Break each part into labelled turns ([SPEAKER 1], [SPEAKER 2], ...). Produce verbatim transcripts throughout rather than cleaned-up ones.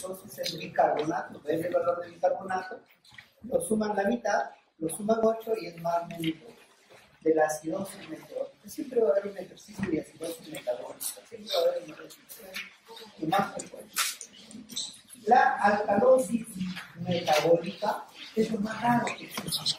[SPEAKER 1] Entonces el bicarbonato, ven el valor del bicarbonato, lo suman la mitad, lo suman ocho y es más menos de la acidosis metabólica. Siempre va a haber un ejercicio de acidosis metabólica, siempre va a haber una restricción y más frecuente. La alcalosis metabólica es lo más raro que existe.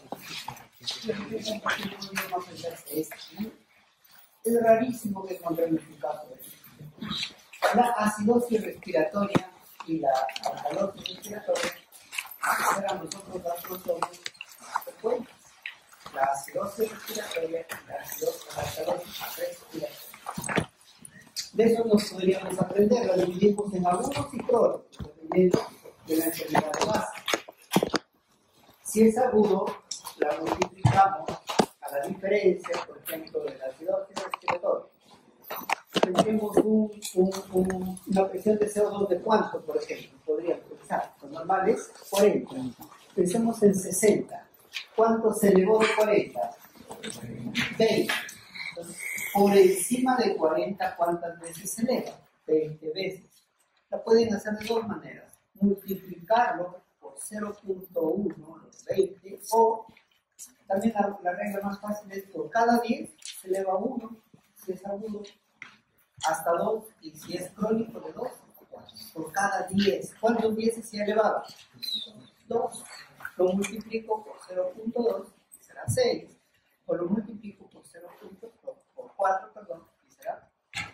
[SPEAKER 1] Es rarísimo que encontremos un caso de esto. La acidosis respiratoria y la alcalosis respiratoria serán nosotros las dos frecuentes. La acidosis respiratoria y la acidosis, la alcalosis respiratoria. De eso nos podríamos aprender, la dividimos en agudos y crónicos, dependiendo de la enfermedad de base. Si es agudo, la multiplicamos a la diferencia, por ejemplo, de la acidosis respiratoria. Tendremos un, un, un, una presión de C O dos de cuánto, por ejemplo, podríamos pensar. Lo normal es cuarenta. Pensemos en sesenta. ¿Cuánto se elevó de cuarenta? veinte. Entonces, por encima de cuarenta, ¿cuántas veces se eleva? veinte veces. La pueden hacer de dos maneras. Multiplicarlo por cero punto uno, los veinte, o también la, la regla más fácil es por cada diez se eleva uno, si es agudo, hasta dos, y si es crónico de dos, por cada diez. ¿Cuántos diez se ha elevado? dos. Lo multiplico por cero punto dos y será seis. O lo multiplico por cero punto dos, por cuatro, perdón, y será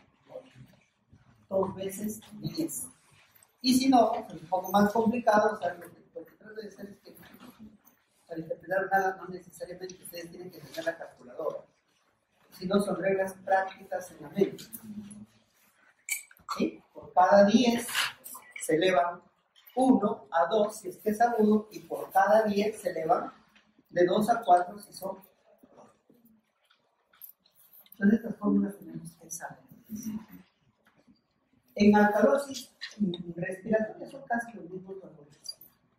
[SPEAKER 1] dos veces diez. Y si no, es un poco más complicado, o sea, lo que, lo que trato de hacer es que para interpretar nada no necesariamente ustedes tienen que tener la calculadora, sino son reglas prácticas en la mente. ¿Sí? Por cada diez se elevan uno a dos si es que es agudo, y por cada diez se elevan de dos a cuatro si son. Entonces estas fórmulas tenemos que saber. En alcalosis respiratoria son casi los mismos valores.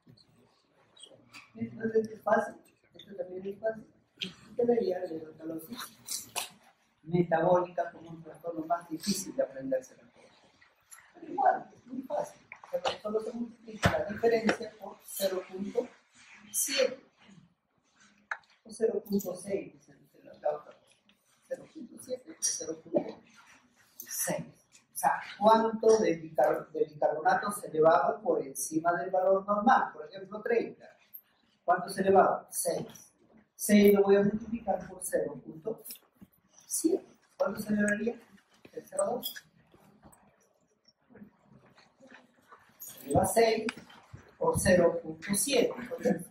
[SPEAKER 1] Entonces es fácil, esto también es fácil. Debería de la alcalosis metabólica como un trastorno más difícil de aprenderse. Pero igual, es muy fácil. Pero solo se multiplica la diferencia por cero punto siete o cero punto seis, cero punto siete o cero punto seis. O sea, ¿cuánto de, bicar de bicarbonato se elevaba por encima del valor normal? Por ejemplo, treinta. ¿Cuánto se elevaba? seis. seis lo voy a multiplicar por cero punto siete. ¿Cuánto se elevaría? El C O dos. Se eleva seis por cero punto siete. Entonces,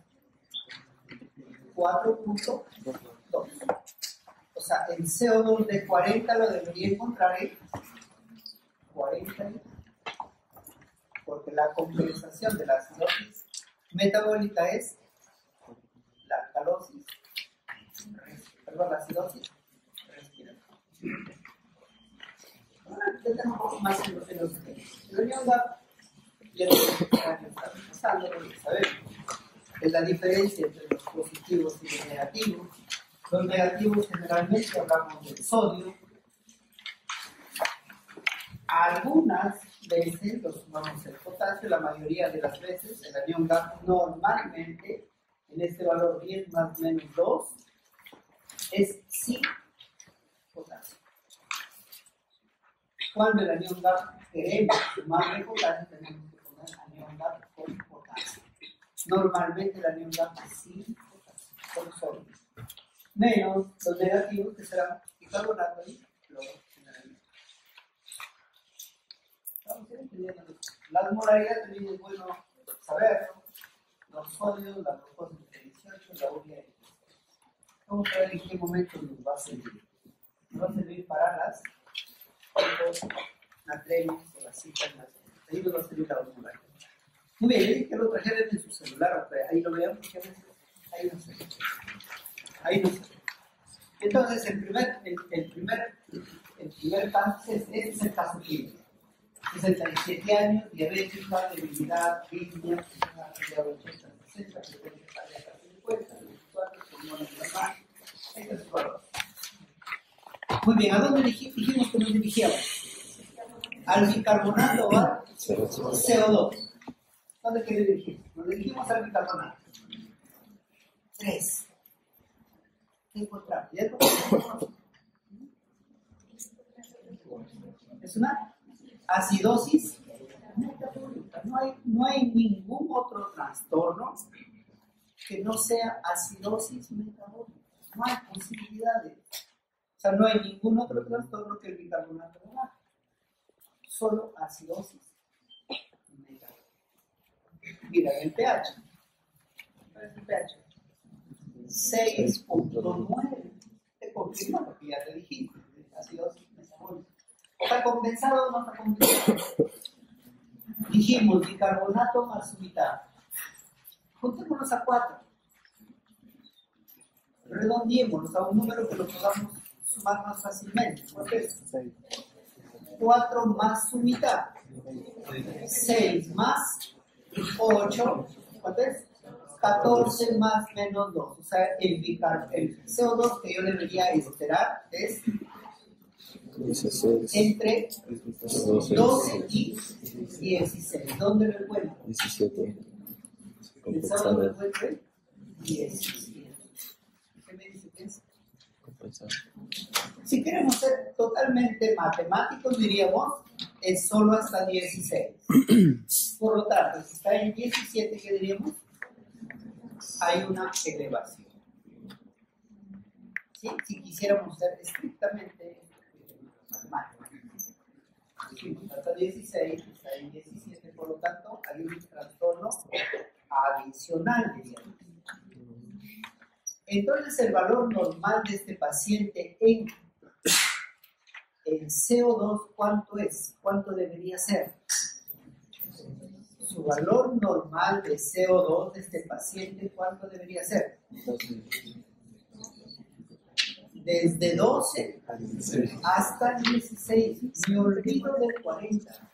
[SPEAKER 1] cuatro punto dos. O sea, el C O dos de cuarenta lo debería encontrar en cuarenta, porque la compensación de la acidosis metabólica es la alcalosis, perdón, la acidosis respiratoria. Ahora ya tengo un poco más en los temas. La unión G A P ya está pasando, porque sabemos es la diferencia entre los positivos y los negativos. Los negativos generalmente hablamos del sodio. Algunas veces lo sumamos el potasio, la mayoría de las veces el anión G A P normalmente en este valor diez más menos dos es sin potasio. Cuando el anión G A P queremos sumarle potasio, tenemos que poner anión G A P con potasio. Normalmente el anión G A P es sin potasio, con sodio. Menos los negativos que serán bicarbonato y cloro. Las molaridades también es bueno saberlo. Los sólidos, la glucosa dieciocho, la urea y vamos a ver en qué momento nos va a servir. Nos va a servir para las natremias o las citas natrias. Ahí nos va a servir la osmolaridad. Muy bien, le dije que lo trajeran en su celular, ahí lo vean porque a veces ahí no se ve. Ahí no se ve. Entonces, el primer, el, el primer, el primer caso es, este es el caso clínico. sesenta y siete años, diabética, debilidad, arritmia, de ochenta, sesenta, setenta, cincuenta, veinticuatro, pulmones normales. Este es su valor. Muy bien, ¿a dónde dijimos que nos dirigíamos? ¿Al bicarbonato o al C O dos? ¿Dónde quiere dirigir? Nos dirigimos al bicarbonato. tres. ¿Qué encontramos? ¿Ya encontramos? Es una acidosis metabólica. No hay, no hay ningún otro trastorno que no sea acidosis metabólica. No hay posibilidades. O sea, no hay ningún otro trastorno que el bicarbonato no haga. Solo acidosis metabólica. Mira, el pH. ¿Cuál es el pH? seis punto nueve. Te confirma lo que ya te dijiste. Acidosis metabólica. ¿Está compensado o no está compensado? Dijimos bicarbonato más su mitad. Juntémonos a cuatro. Redondeémonos a un número que lo podamos sumar más fácilmente. ¿Cuánto es? cuatro más su mitad. seis más ocho. ¿Cuánto es? catorce más menos dos. O sea, el, bicar, el C O dos que yo debería esperar es entre doce y dieciséis. ¿Dónde lo encuentro?
[SPEAKER 2] diecisiete.
[SPEAKER 1] El C O dos lo encuentro diecisiete. ¿Qué me dice que es? Si queremos ser totalmente matemáticos, diríamos es solo hasta dieciséis. Por lo tanto, si está en diecisiete, ¿qué diríamos? Hay una elevación. ¿Sí? Si quisiéramos ser estrictamente matemáticos. Si hasta dieciséis, está en diecisiete, por lo tanto, hay un trastorno adicional, diríamos. Entonces, el valor normal de este paciente en el C O dos, ¿cuánto es? ¿Cuánto debería ser? Su valor normal de C O dos de este paciente, ¿cuánto debería ser? Desde doce hasta dieciséis. Me olvido del cuarenta.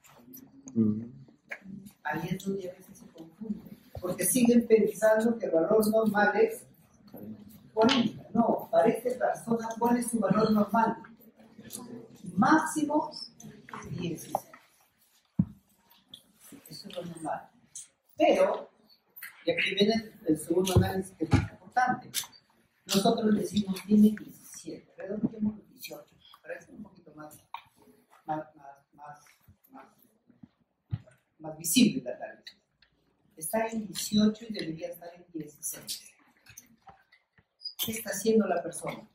[SPEAKER 1] Ahí es donde a veces se confunde. Porque siguen pensando que el valor normal es cuarenta. No, para esta persona, ¿cuál es su valor normal? Máximo dieciséis. Eso es lo normal. Pero, y aquí viene el segundo análisis que es muy importante. Nosotros decimos, tiene diecisiete, redondeemos los dieciocho, para que sea un poquito más, más, más, más, más, más visible el análisis. Está en dieciocho y debería estar en dieciséis. ¿Qué está haciendo la persona?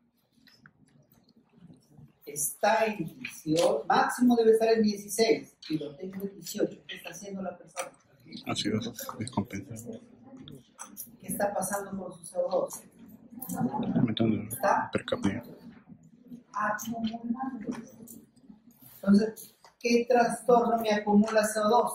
[SPEAKER 1] Está en dieciocho, máximo debe estar en dieciséis, y lo tengo en dieciocho. ¿Qué está haciendo la persona?
[SPEAKER 3] Ácido descompensado.
[SPEAKER 1] ¿Qué está pasando con su C O dos?
[SPEAKER 3] Aumentando
[SPEAKER 1] Está
[SPEAKER 3] hipercapnia.
[SPEAKER 1] acumulando. Entonces, ¿qué trastorno me acumula C O dos?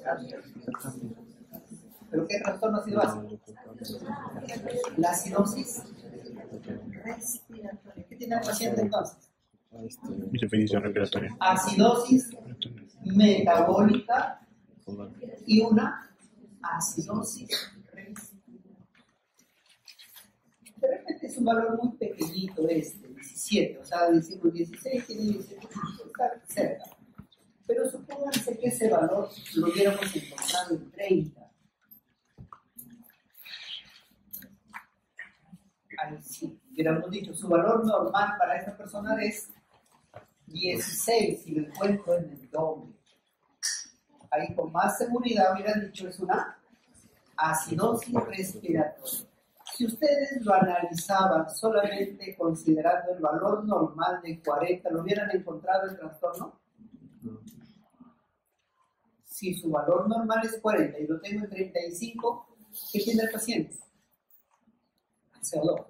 [SPEAKER 1] ¿Pero qué trastorno ha sido así? La acidosis respiratoria. ¿Qué tiene el paciente entonces?
[SPEAKER 3] Insuficiencia respiratoria.
[SPEAKER 1] Acidosis metabólica y una acidosis respiratoria. De repente es un valor muy pequeñito este, diecisiete, o sea, decimos dieciséis, tiene diecisiete, está cerca. Pero supónganse que ese valor lo hubiéramos encontrado en treinta. Ahí sí, hubiéramos dicho, su valor normal para esta persona es dieciséis, y lo encuentro en el doble. Ahí con más seguridad hubieran dicho, es una acidosis respiratoria. Si ustedes lo analizaban solamente considerando el valor normal de cuarenta, ¿lo hubieran encontrado el trastorno? Si su valor normal es cuarenta y lo tengo en treinta y cinco, ¿qué tiene el paciente? C O dos.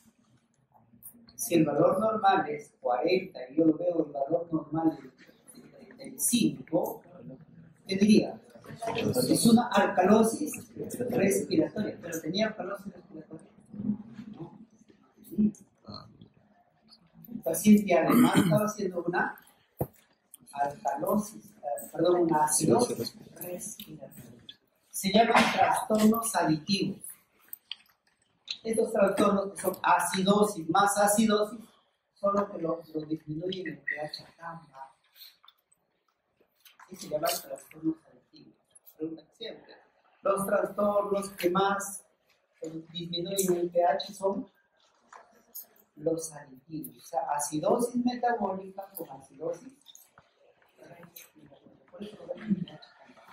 [SPEAKER 1] Si el valor normal es cuarenta y yo lo veo el valor normal de treinta y cinco, ¿qué diría? Es una alcalosis respiratoria. ¿Pero tenía alcalosis respiratoria? No. Sí. El paciente además estaba haciendo una alcalosis, eh, perdón, una acidosis respiratoria. Se llaman trastornos aditivos. Estos trastornos que son acidosis más acidosis son los que los, los disminuyen en pH tan bajo. que se llaman trastornos adictivos. Pregunta siempre. Los trastornos que más disminuyen el pH son los aditivos, o sea, acidosis metabólica con acidosis. Por eso lo ven pH.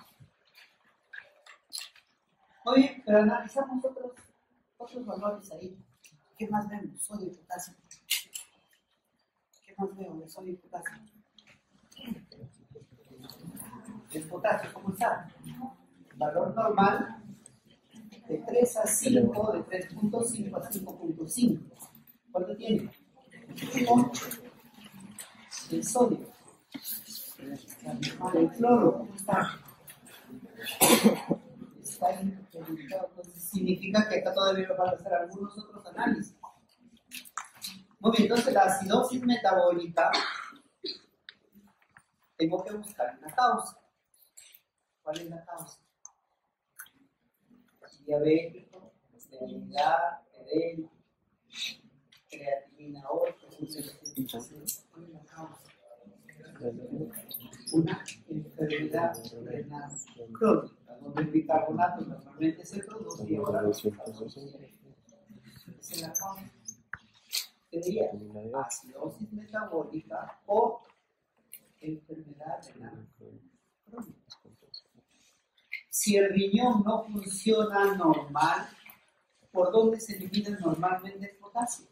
[SPEAKER 1] Muy bien, pero analizamos otros, otros valores ahí. ¿Qué más vemos? Sodio y potasio. ¿Qué más veo de sodio y potasio? El potasio, ¿cómo está? Valor normal de tres a cinco, de tres punto cinco a cinco punto cinco. ¿Cuánto tiene? uno. El sodio. El cloro, ¿cómo está? Está interpretado. Entonces significa que acá todavía van a hacer algunos otros análisis. Muy bien, entonces la acidosis metabólica tengo que buscar una causa. ¿Cuál es la causa? Diabético, debilidad, edema, creatinina ocho, ¿cuál es la causa? Una enfermedad renal crónica, donde el bicarbonato normalmente se produce y ahora no se produce. Esa es la causa. ¿Qué diría? Acidosis metabólica o enfermedad renal crónica. Si el riñón no funciona normal, ¿por dónde se elimina normalmente el potasio?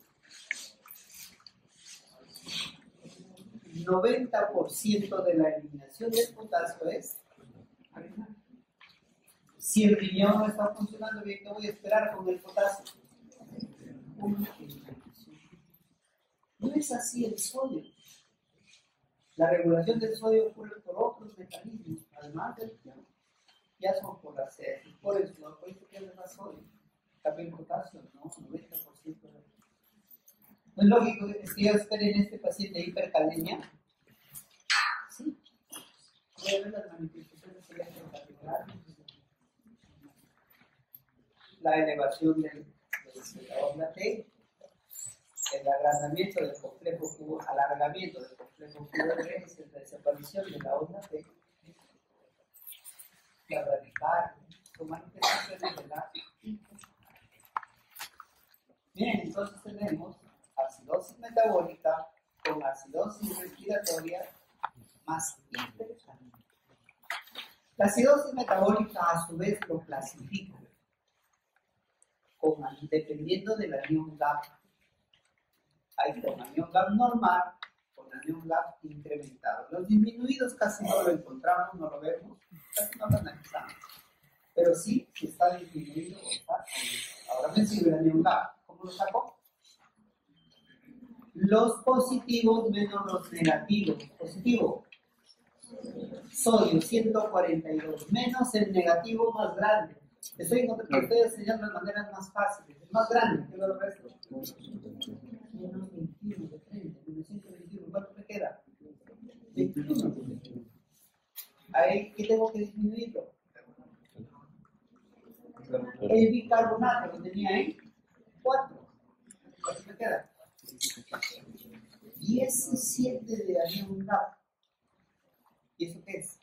[SPEAKER 1] noventa por ciento de la eliminación del potasio es renal. Si el riñón no está funcionando bien, ¿qué voy a esperar con el potasio? Una eliminación. No es así el sodio. La regulación del sodio ocurre por otros mecanismos, además del riñón. Ya son por la sed, por el sudor, por eso pierde más sodio. También potasio, ¿no? noventa por ciento de... ¿No es lógico que yo espere en este paciente hipercalemia? Sí. Voy a ver las manifestaciones electrocardiovasculares. La elevación del, del la onda T, el agrandamiento del complejo cubo, alargamiento del complejo cubo de Reis, la desaparición de la onda T, la radical, son manifestaciones de la... Bien, entonces tenemos acidosis metabólica con acidosis respiratoria más hipercalemia. La acidosis metabólica a su vez lo clasifica con, dependiendo del anión G A P. Hay con anión G A P normal, con anión G A P incrementado. Los disminuidos casi no lo encontramos, no lo vemos, casi no lo analizamos. Pero sí, si está disminuido o está. Ahora me sirve el anión G A P. ¿Cómo lo saco? Los positivos menos los negativos. Positivo, sodio ciento cuarenta y dos, menos el negativo más grande. Estoy, estoy enseñando de maneras más fáciles. El más grande, ¿qué lo resto? Menos veintiuno de treinta, menos ciento veintiuno. ¿Cuánto me queda? veintiuno. Ahí, ¿qué tengo que disminuirlo? El bicarbonato que tenía ahí, cuatro. ¿Cuánto me queda? diecisiete de anión G A P. ¿Y eso qué es?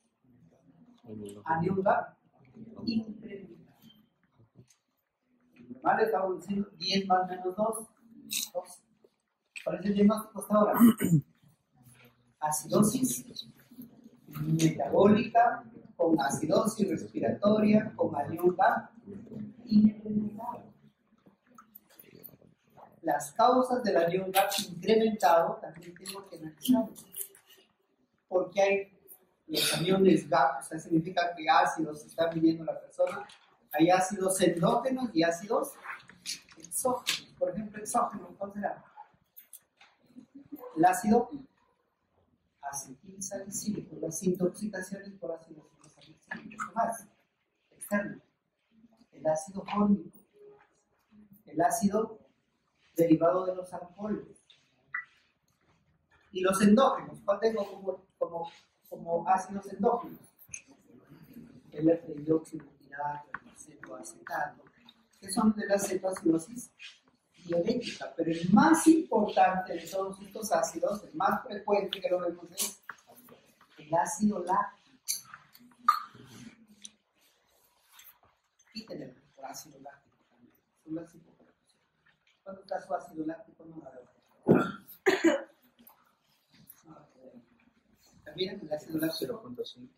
[SPEAKER 1] Anión G A P incrementado. Normal estamos diciendo diez más menos dos, dos. ¿Cuál es el diagnóstico hasta ahora? Acidosis metabólica con acidosis respiratoria con anión G A P incrementado. Las causas del anión G A P incrementado también tengo que analizarlas. Porque hay los aniones G A P, o sea, significa que ácidos están viviendo la persona. Hay ácidos endógenos y ácidos exógenos. Por ejemplo, exógeno, ¿cuál será? El ácido acetilsalicílico, las intoxicaciones por ácido acetilsalicílico. ¿Qué más? Externo. El ácido fórmico. El ácido derivado de los alcoholes. Y los endógenos, ¿cuál tengo como, como, como ácidos endógenos? El F-hidroxibutirato, el cetoacetato, que son de la cetoacidosis diabética. Pero el más importante de todos estos ácidos, el más frecuente que lo vemos es el ácido láctico. Quítenle el ácido láctico también. Son las hipoperfusiones. ¿Cuánto está su ácido láctico? No la veo. También el ácido láctico. cero punto cinco.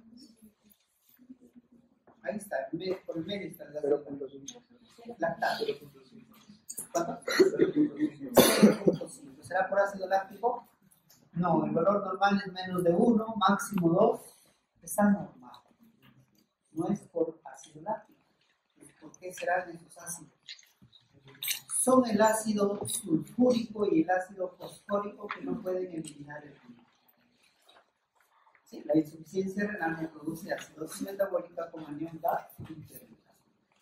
[SPEAKER 1] Ahí está, por el medio está el ácido láctico. Lactato. ¿Cuánto? cero punto cinco. ¿Será por ácido láctico? No, el valor normal es menos de uno, máximo dos. Está normal. No es por ácido láctico. ¿Por qué serán esos ácidos? Son el ácido sulfúrico y el ácido fosfórico que no pueden eliminar el vino. Sí, la insuficiencia renal me produce acidosis metabólica con anión G A P intermitente.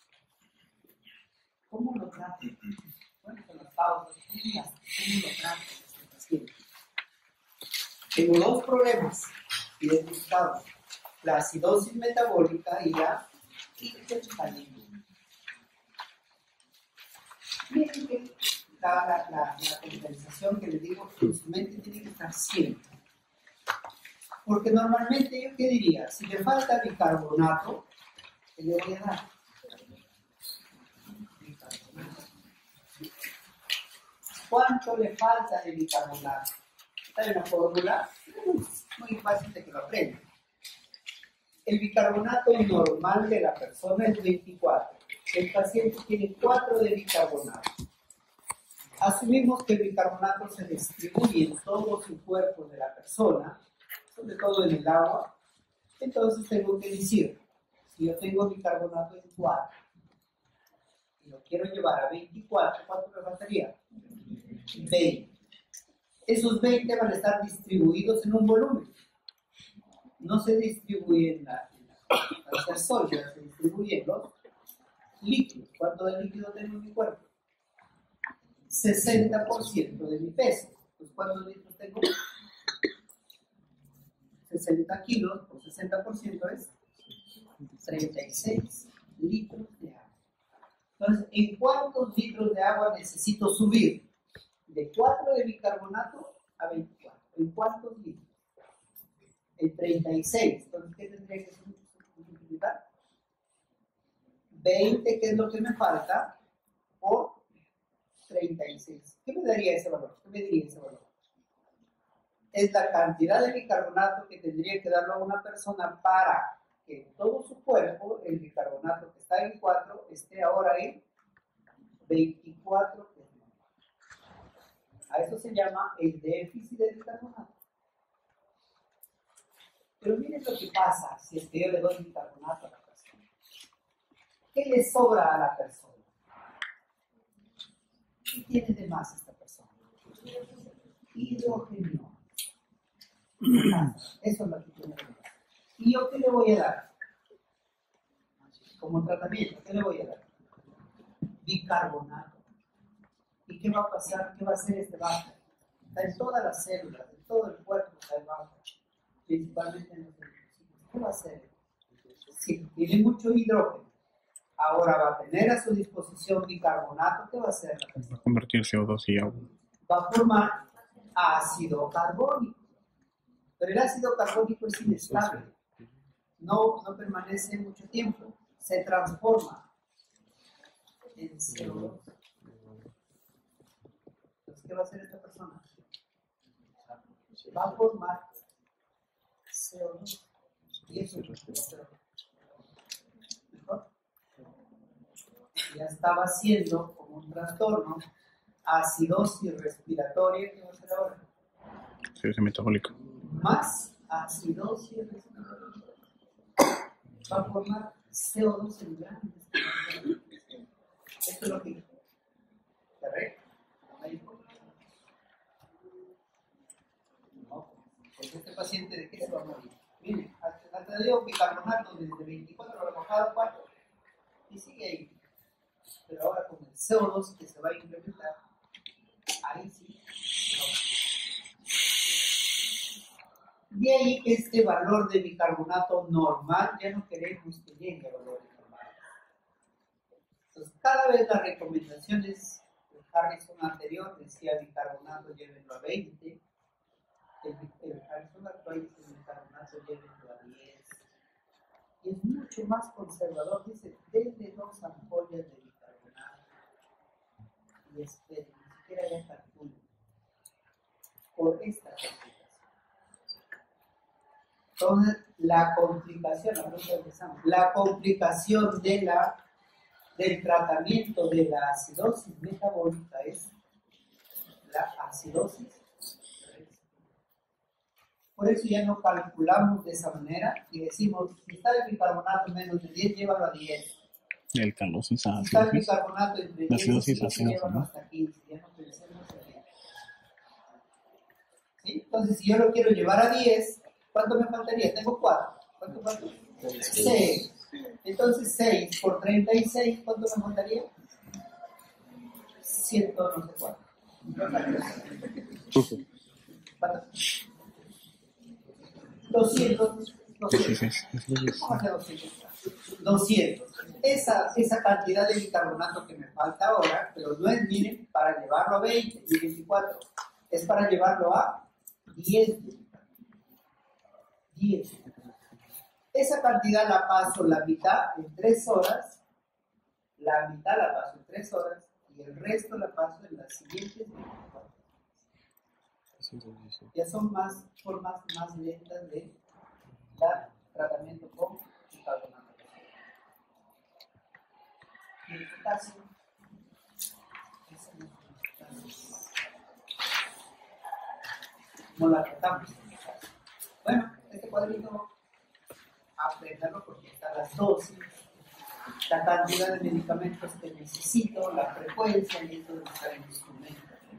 [SPEAKER 1] ¿Cómo lo trato? Bueno, con las pausas, ¿cómo, las, cómo lo trato este paciente? Tengo dos problemas identificados: la acidosis metabólica y la hipercalemia. Miren que la, la, la, la compensación que les digo que su mente tiene que estar siempre. Porque normalmente yo qué diría, si le falta bicarbonato, ¿qué le voy a dar? Bicarbonato. ¿Cuánto le falta de bicarbonato? ¿Está en la fórmula? Muy fácil de que lo aprenda. El bicarbonato normal de la persona es veinticuatro. El paciente tiene cuatro de bicarbonato. Asumimos que el bicarbonato se distribuye en todo su cuerpo de la persona, sobre todo en el agua. Entonces tengo que decir, si yo tengo bicarbonato en cuatro y lo quiero llevar a veinticuatro, ¿cuánto me faltaría? veinte. Esos veinte van a estar distribuidos en un volumen. No se distribuyen en la, en la, la sólida, se distribuyen los líquidos. ¿Cuánto de líquido tengo en mi cuerpo? sesenta por ciento de mi peso. Pues, ¿cuántos litros tengo? sesenta kilos por sesenta por ciento es treinta y seis litros de agua. Entonces, ¿en cuántos litros de agua necesito subir? De cuatro de bicarbonato a veinticuatro. ¿En cuántos litros? En treinta y seis. Entonces, ¿qué tendría que multiplicar? veinte, que es lo que me falta, por treinta y seis. ¿Qué me daría ese valor? ¿Qué me diría ese valor? Es la cantidad de bicarbonato que tendría que darle a una persona para que en todo su cuerpo el bicarbonato que está en cuatro esté ahora en veinticuatro. A eso se llama el déficit de bicarbonato. Pero miren lo que pasa si es que yo le doy bicarbonato a la persona. ¿Qué le sobra a la persona? ¿Qué tiene de más esta persona? Hidrógeno. Eso es lo que tiene de más. ¿Y yo qué le voy a dar? Como tratamiento, ¿qué le voy a dar? Bicarbonato. ¿Y qué va a pasar? ¿Qué va a hacer este bajo? Está en todas las células, en todo el cuerpo está el bajo, principalmente en los linfocitos. ¿Qué va a hacer? Si tiene mucho hidrógeno, ahora va a tener a su disposición bicarbonato, ¿qué va a hacer la persona?
[SPEAKER 3] Va a convertir C O dos y agua.
[SPEAKER 1] Va a formar ácido carbónico. Pero el ácido carbónico es inestable. No, no permanece mucho tiempo. Se transforma en C O dos. ¿Qué va a hacer esta persona? Va a formar C O dos. Y eso es mejor. Ya estaba haciendo como un trastorno acidosis respiratoria. ¿Qué va a hacer ahora?
[SPEAKER 3] Acidosis metabólica.
[SPEAKER 1] Más acidosis respiratoria. Va a formar C O dos en grandes. Esto es lo que ¿correcto? Porque este paciente, ¿de qué se va a morir? Miren, hasta dio bicarbonato desde veinticuatro lo ha bajado a cuatro y sigue ahí. Pero ahora con el C O dos que se va a incrementar, ahí sí. No. De ahí que este valor de bicarbonato normal ya no queremos que llegue a valores normales. Entonces, cada vez las recomendaciones de Harrison anterior decía bicarbonato llévenlo a veinte. el, el arizona actual dice el bicarbonato llévenlo a diez. Y es mucho más conservador, dice, denle dos ampollas de bicarbonato. Y esperen, ni siquiera ya calculen. Por esta complicación. Entonces, la complicación, la complicación de la, del tratamiento de la acidosis metabólica es la acidosis. Por eso ya no calculamos de esa manera y decimos, si está el bicarbonato menos de diez, llévalo a diez.
[SPEAKER 3] El calosis a
[SPEAKER 1] Si está el bicarbonato entre diez y quince, llévalo
[SPEAKER 3] ¿no?
[SPEAKER 1] hasta quince. Ya no pensemos en diez. ¿Sí? Entonces, si yo lo quiero llevar a diez, ¿cuánto me faltaría? Tengo cuatro. ¿Cuánto falta? seis. Entonces, seis por treinta y seis, ¿cuánto me faltaría? cien, no sé cuánto. ¿Cuánto? doscientos. doscientos. ¿Cómo hace doscientos? doscientos. Esa, esa cantidad de bicarbonato que me falta ahora, pero no es, miren, para llevarlo a veinte y veinticuatro. Es para llevarlo a diez. diez. Esa cantidad la paso la mitad en tres horas, la mitad la paso en tres horas y el resto la paso en las siguientes veinticuatro. Ya son más formas más lentas de dar tratamiento con bicarbonato. En este caso, no la tratamos. Bueno, este cuadrito, aprenderlo porque están las dosis, la cantidad de medicamentos que necesito, la frecuencia y esto de buscar el instrumento.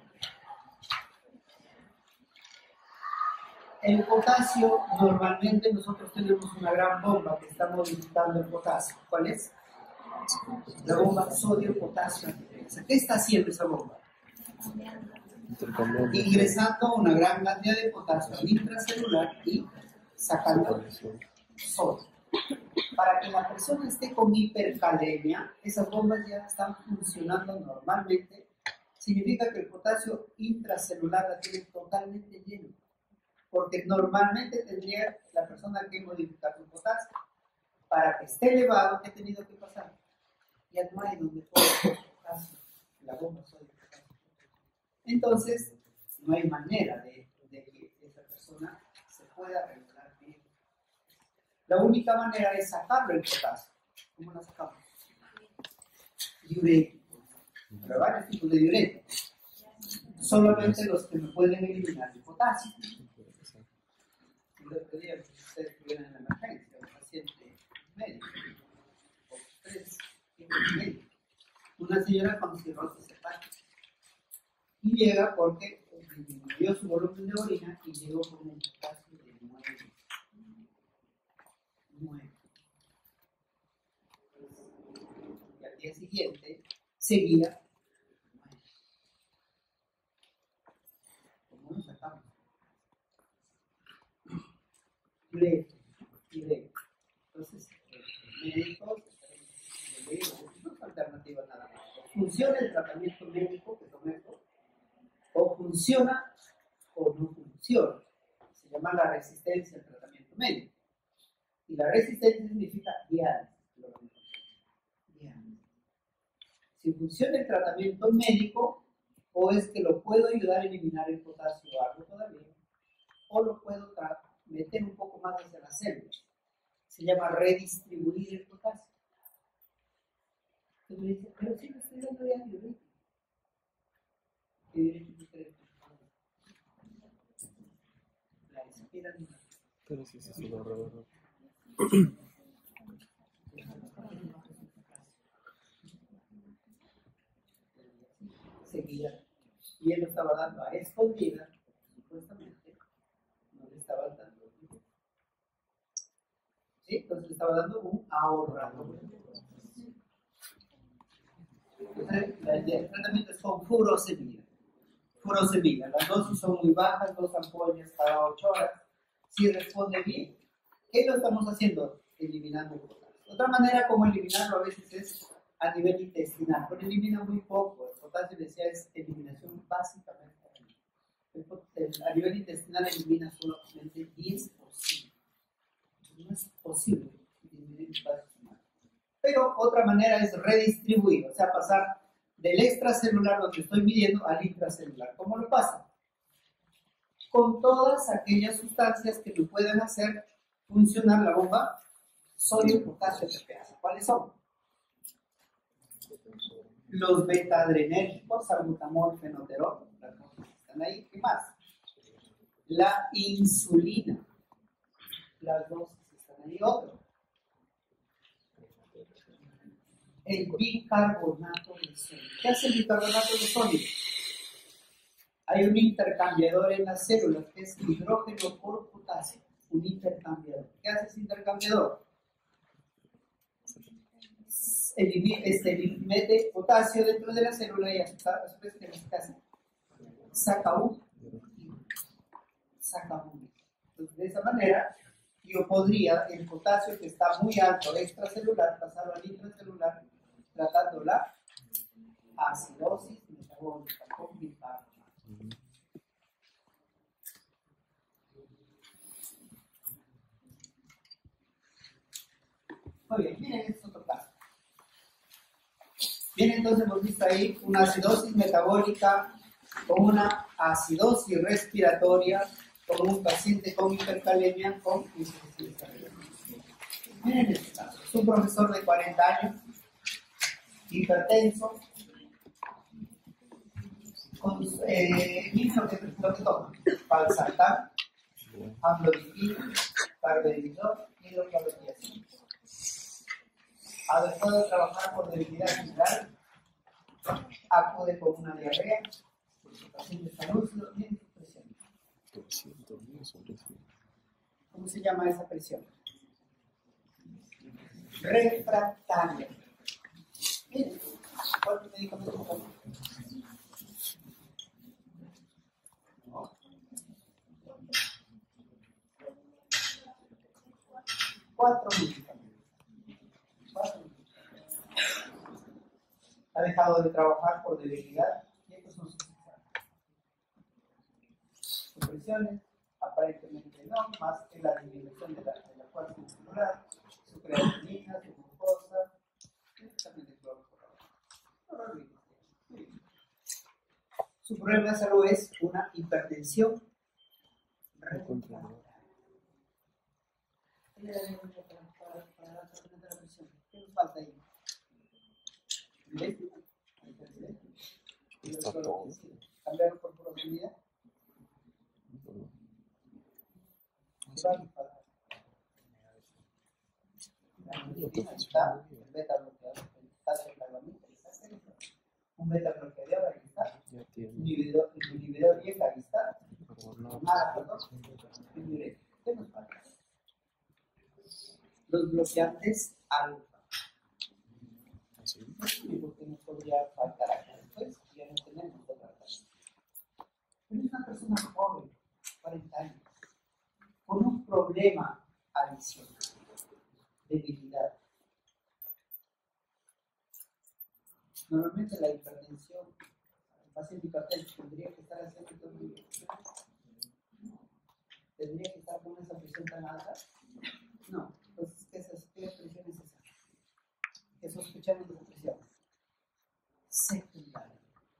[SPEAKER 1] El potasio, normalmente nosotros tenemos una gran bomba que está modificando el potasio. ¿Cuál es? La bomba sodio-potasio. ¿Qué está haciendo esa bomba? Ingresando una gran cantidad de potasio intracelular y sacando sodio. Para que la persona esté con hipercalemia, esas bombas ya están funcionando normalmente. Significa que el potasio intracelular la tiene totalmente lleno. Porque normalmente tendría la persona que modificar su potasio. Para que esté elevado, ¿qué ha tenido que pasar? Ya no hay donde poner potasio, la bomba sodio potasio. Entonces, no hay manera de, de que esa persona se pueda regular bien. La única manera es sacarlo el potasio. ¿Cómo lo sacamos? Diurético. Pero hay varios tipos de diuréticos. Solamente los que me pueden eliminar el potasio. El otro día, ustedes estuvieron en la emergencia, un paciente médico, o tres tipos médicos, una señora con cirrosis hepática. Y llega porque disminuyó su volumen de orina y llegó con un potasio de nueve. nueve. Y al día siguiente seguía nueve. ¿Cómo lo sacamos? Diurético, diurético. Entonces, médicos, no es alternativa nada más. Funciona el tratamiento médico que tomé, o funciona o no funciona. Se llama la resistencia al tratamiento médico. Y la resistencia significa diálisis. Diálisis. Si funciona el tratamiento médico, o es que lo puedo ayudar a eliminar el potasio o algo todavía, o lo puedo meter un poco más hacia las células. Se llama redistribuir el potasio. Entonces me dice, pero si me estoy dando ya diurético. ¿Qué diurético ustedes? La espiranina.
[SPEAKER 2] Pero sí, sí, sí, lo raro.
[SPEAKER 1] Seguía. Y él lo estaba dando a escondida, supuestamente, no le estaba dando. ¿Sí? Entonces le estaba dando un ahorrador. Entonces, el tratamiento es con furosemida. Furosemida, las dosis son muy bajas, dos ampollas cada ocho horas. Si responde bien, ¿qué lo estamos haciendo? Eliminando el potasio. Otra manera como eliminarlo a veces es a nivel intestinal, pero elimina muy poco. El potasio, decía, es eliminación básicamente. El a nivel intestinal elimina solamente diez por ciento. No es posible disminuir espacio humanos. Pero otra manera es redistribuir, o sea, pasar del extracelular donde estoy midiendo al intracelular. ¿Cómo lo pasa? Con todas aquellas sustancias que me pueden hacer funcionar la bomba sodio, potasio, T P A. ¿Cuáles son? Los beta-adrenérgicos, salbutamol, fenoterol, las dos que están ahí. ¿Qué más? La insulina, las dos que están ahí. Otro. El bicarbonato de sodio. ¿Qué hace el bicarbonato de sodio? Hay un intercambiador en las células que es hidrógeno por potasio. Un intercambiador. ¿Qué hace ese intercambiador? Elimina, este, mete potasio dentro de la célula y a su vez que hace saca un saca un. Entonces, de esa manera, yo podría, el potasio que está muy alto extracelular, pasarlo al intracelular, tratando la acidosis metabólica con bicarbonato. Muy bien, miren, este es otro caso. Bien, entonces hemos visto ahí una acidosis metabólica con una acidosis respiratoria, con un paciente con hipercalemia con insuficiencia renal. Miren este caso. Es un profesor de cuarenta años, hipertenso, con, eh, miren lo que, lo que toma: valsartán, amlodipina, carvedilol, hidroclorotiazida. Ha dejado de trabajar por debilidad general, acude con una diarrea, el paciente está lúcido, tiene presión. ¿Cómo se llama esa presión? Refractaria. Miren, ¿cuántos medicamentos toma? Cuatro medicamentos. Ha dejado de trabajar por debilidad y estos son sus supresiones, aparentemente no, más que la disminución de la, de la fuerza muscular, su creatinina, su glucosa, también de cloro. Su problema de salud es una hipertensión refractaria. ¿Qué nos falta ahí?
[SPEAKER 2] Está todo.
[SPEAKER 1] ¿Cambiaron por probabilidad? Está el beta bloqueador, un beta bloqueador, ahí está. Un inhibidor, un inhibidor Y, ahí está. Nada, perdón. ¿Qué nos falta? Los bloqueantes alfa. Es lo único que nos podría faltar acá. Después ya no tenemos otra cosa. Pero es una persona joven, cuarenta años, con un problema adicional, debilidad. Normalmente la hipertensión, el paciente hipertenso tendría que estar haciendo todo el día. ¿Tendría que estar con esa presión tan alta? No, pues ¿qué, es, qué presión es esa? ¿Qué sospechamos de esa presión? Secundaria.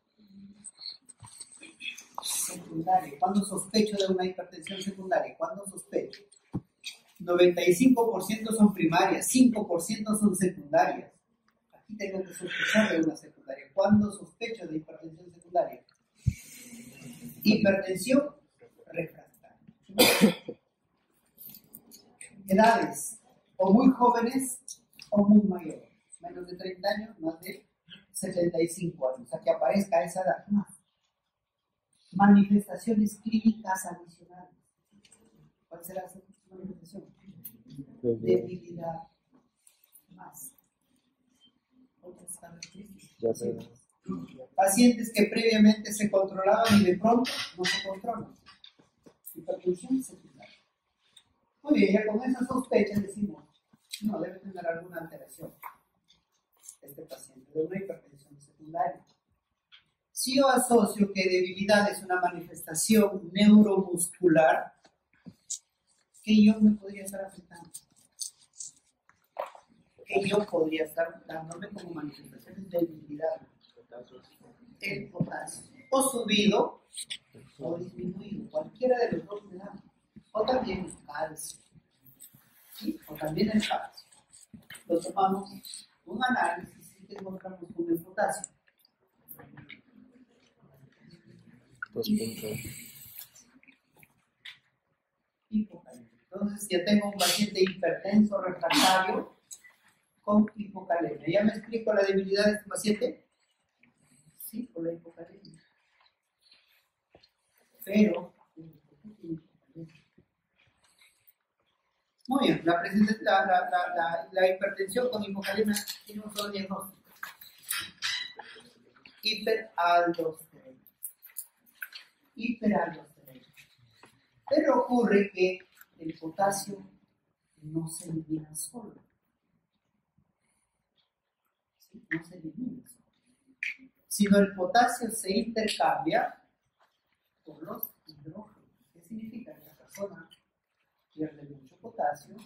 [SPEAKER 1] Secundaria. ¿Cuándo sospecho de una hipertensión secundaria? ¿Cuándo sospecho? noventa y cinco por ciento son primarias, cinco por ciento son secundarias. Aquí tengo que sospechar de una secundaria. ¿Cuándo sospecho de hipertensión secundaria? Hipertensión refractaria. Edades, o muy jóvenes o muy mayores. Menos de treinta años, más de setenta y cinco años. O sea, que aparezca a esa edad más. Manifestaciones clínicas adicionales. ¿Cuál será esa manifestación? Debilidad. Más. Otras características. Pacientes que previamente se controlaban y de pronto no se controlan. Hipertensión secundaria. Muy bien, ya con esa sospecha decimos, no, debe tener alguna alteración este paciente de una hipertensión secundaria. Si yo asocio que debilidad es una manifestación neuromuscular, ¿qué yo me podría estar afectando? ¿Qué yo podría estar dándome como manifestación de debilidad? El potasio. O subido o disminuido. Cualquiera de los dos me da. O también el calcio. ¿Sí? O también el calcio. Lo tomamos un análisis y te encontramos con el potasio.
[SPEAKER 2] Dos puntos.
[SPEAKER 1] Hipocalemia. Entonces, ya tengo un paciente hipertenso refractario con hipocalemia. ¿Ya me explico la debilidad de este paciente? Sí, por la hipocalemia. Pero, muy bien, la, la, la, la, la hipertensión con hipocalemia tiene un solo diagnóstico. Hiperaldosteronia. Hiperaldosteronia. Pero ocurre que el potasio no se elimina solo. ¿Sí? No se elimina solo. Sino el potasio se intercambia por los hidrógenos. ¿Qué significa? Que la persona pierde mucho potasio,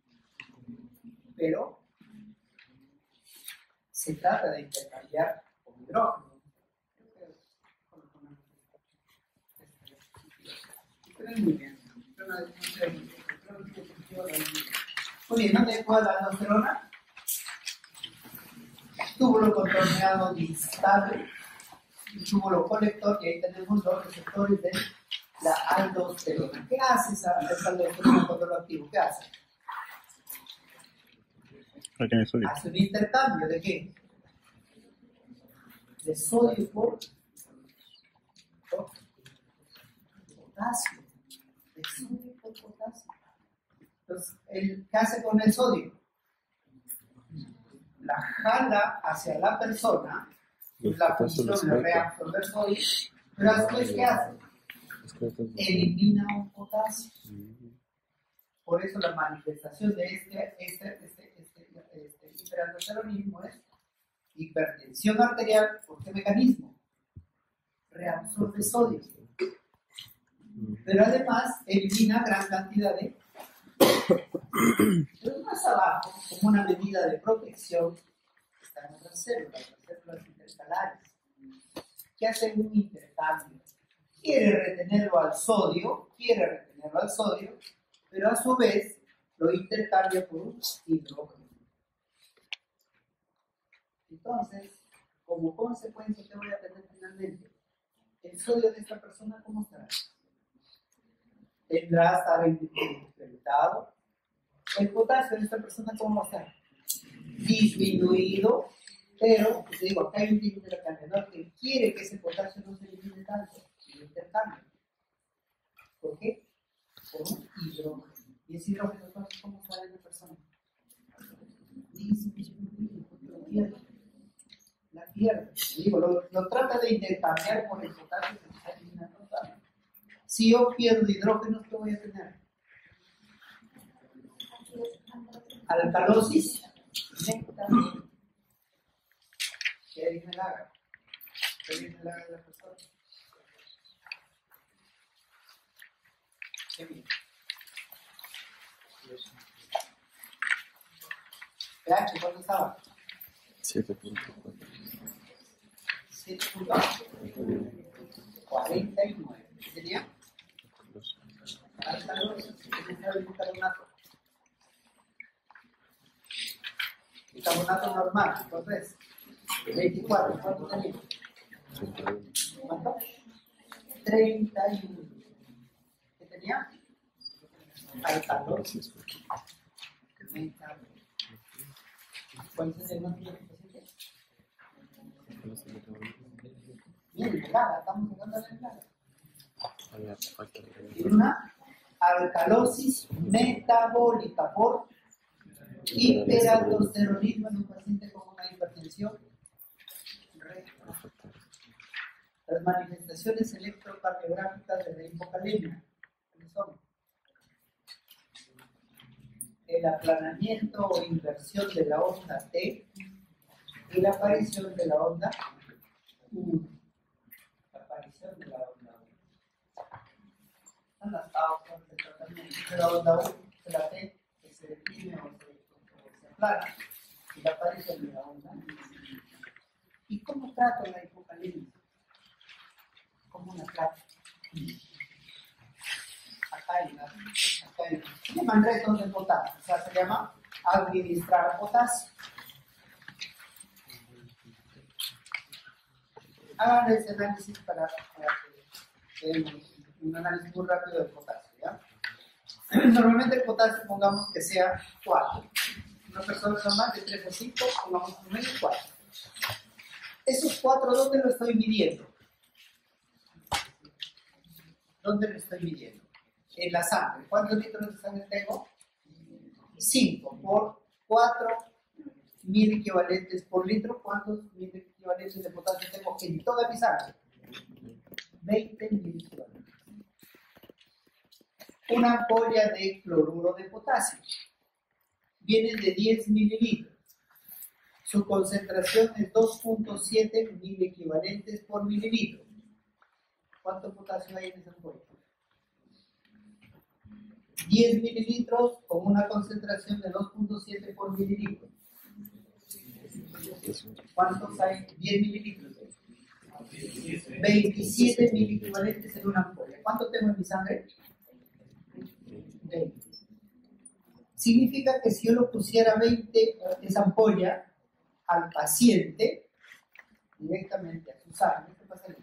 [SPEAKER 1] pero se trata de intercambiar con hidrógeno. Muy bien. Muy bien, ¿dónde fue la aldosterona? Túbulo contorneado distal y túbulo colector, y ahí tenemos los receptores de la aldosterona. ¿Qué hace esa, esa aldosterona cuando lo activo? ¿Qué hace?
[SPEAKER 3] Retiene sodio.
[SPEAKER 1] Hace un intercambio ¿de qué? De sodio por, por potasio. De sodio por potasio. Entonces, el, ¿qué hace con el sodio? La jala hacia la persona, y la función de reabsorber sodio, pero después, ¿qué hace? Elimina un potasio. Por eso la manifestación de este, este, este, este, este hiperaldosteronismo es hipertensión arterial. ¿Por qué mecanismo? Reabsorbe sodio. Pero además elimina gran cantidad de... Pero más abajo, como una medida de protección, están otras células, las células intercalares, que hacen un intercambio. Quiere retenerlo al sodio, quiere retenerlo al sodio, pero a su vez lo intercambia por un hidrógeno. Entonces, como consecuencia, ¿qué voy a tener finalmente? El sodio de esta persona, ¿cómo estará? Tendrá a estar incrementado. El potasio de esta persona, ¿cómo está? Disminuido, pero, pues digo, acá hay un intercambiador que quiere que ese potasio no se elimine tanto, y lo intercambia. ¿Por qué? Por un hidrógeno. Y ese hidrógeno, entonces, ¿cómo sale en la persona? Disminuido, lo pierde. La pierde. Digo, lo, lo trata de intercambiar por el potasio que se está eliminando tanto. Si yo pierdo hidrógeno, ¿qué voy a tener? Alcalosis netamente. ¿Qué dice el haga? ¿Qué dice el haga de la persona? ¿Qué bien? pH, ¿cuánto estaba?
[SPEAKER 2] siete punto cuatro.
[SPEAKER 1] siete punto cuarenta y nueve. ¿Qué tenía? Alcalosis. ¿Qué tenía el bicarbonato? Bicarbonato normal, ¿cuánto es? veinticuatro, ¿cuánto tenía? ¿Cuánto? treinta y uno. ¿Qué tenía? Alcalosis. ¿Cuál es el diagnóstico del paciente? Bien, plaga, estamos llegando a la plaga. Tiene una alcalosis metabólica por hiperaldosteronismo en un paciente con una hipertensión refractaria. Las manifestaciones electrocardiográficas de la hipocalemia, ¿cuáles son? El aplanamiento o inversión de la onda T y la aparición de la onda U. de la onda U. Están las causas del tratamiento de la onda U, de la T, que se deprime o se, o se aplana, y la aparición de la onda. ¿Y cómo trato la hipocalemia? ¿Cómo la trato? Acá hay una, acá hay una. Se llama retos de potasio, o sea, se llama administrar potasio. Hagan ese análisis para, para que veamos un análisis muy rápido del potasio, ¿ya? Normalmente el potasio, pongamos que sea cuatro. Una persona normal de tres o cinco, pongamos por medio cuatro. Esos cuatro, ¿dónde lo estoy midiendo? ¿Dónde lo estoy midiendo? En la sangre. ¿Cuántos litros de sangre tengo? cinco por cuatro mil equivalentes por litro. ¿Cuántos mil equivalentes de potasio tengo en toda mi sangre? veinte mil equivalentes. Una ampolla de cloruro de potasio viene de diez mililitros. Su concentración es dos punto siete mil equivalentes por mililitro. ¿Cuánto potasio hay en esa ampolla? diez mililitros con una concentración de dos punto siete por mililitro. ¿Cuántos hay? diez mililitros. veintisiete mil equivalentes en una ampolla. ¿Cuánto tengo en mi sangre? veinte. Significa que si yo lo pusiera veinte, esa ampolla, al paciente, directamente a su sangre, ¿qué pasaría?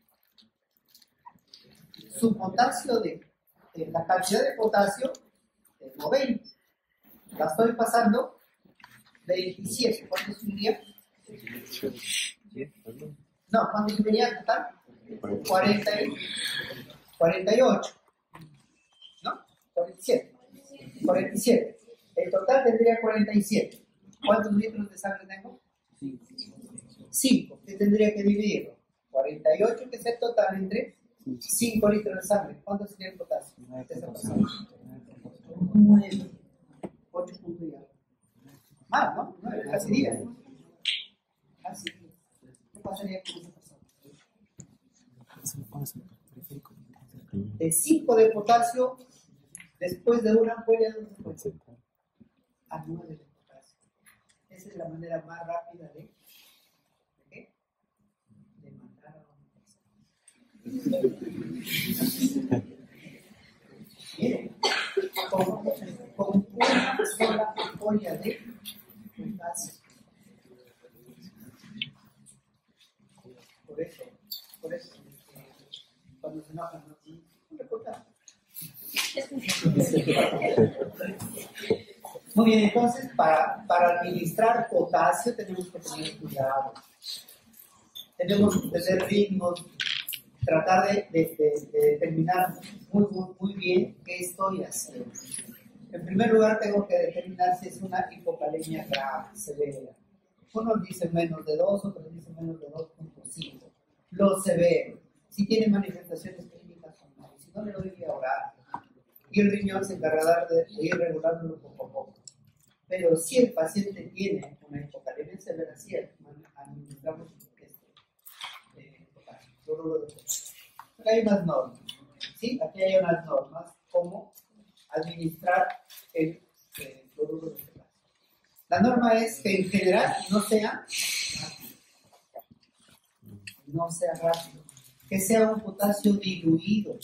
[SPEAKER 1] Su potasio de, de la cantidad de potasio, tengo veinte. La estoy pasando veintisiete. ¿Cuánto subiría? No, ¿cuánto subiría en total? cuarenta y, cuarenta y ocho. ¿No? cuarenta y siete. cuarenta y siete. El total tendría cuarenta y siete. ¿Cuántos litros de sangre tengo? cinco. ¿Qué tendría que dividirlo? cuarenta y ocho, que es el total entre cinco litros de sangre. ¿Cuánto sería el potasio? nueve. ocho puntos y algo. Más, ¿no? nueve, casi diez. Casi diez. ¿Qué pasaría con esa persona? De cinco de potasio, después de una ampolla, ¿dónde puede ser? A nueve de potasio. Esa es la manera más rápida de, ¿de qué? De mandar a una persona. Miren, con, con una sola ampolla de potasio. Por eso, por eso, eh, cuando se enojan, no, no recortan. Muy bien, entonces, para, para administrar potasio tenemos que tener cuidado. Tenemos que tener ritmos, tratar de, de, de, de determinar muy, muy, muy bien qué estoy haciendo. En primer lugar, tengo que determinar si es una hipocalemia grave, severa. Unos dicen menos de dos, otros dicen menos de dos punto cinco. Lo severo. Si tiene manifestaciones clínicas o no. Si no, le doy vía oral. Y el riñón se encargará de, de ir regulándolo poco a poco. Pero si el paciente tiene una hipocalemia severa, sí, administramos este, eh, cloruro de potasio. Aquí hay unas normas. ¿Sí? Aquí hay unas normas como administrar el eh, cloruro de potasio. La norma es que en general no sea no sea rápido, que sea un potasio diluido.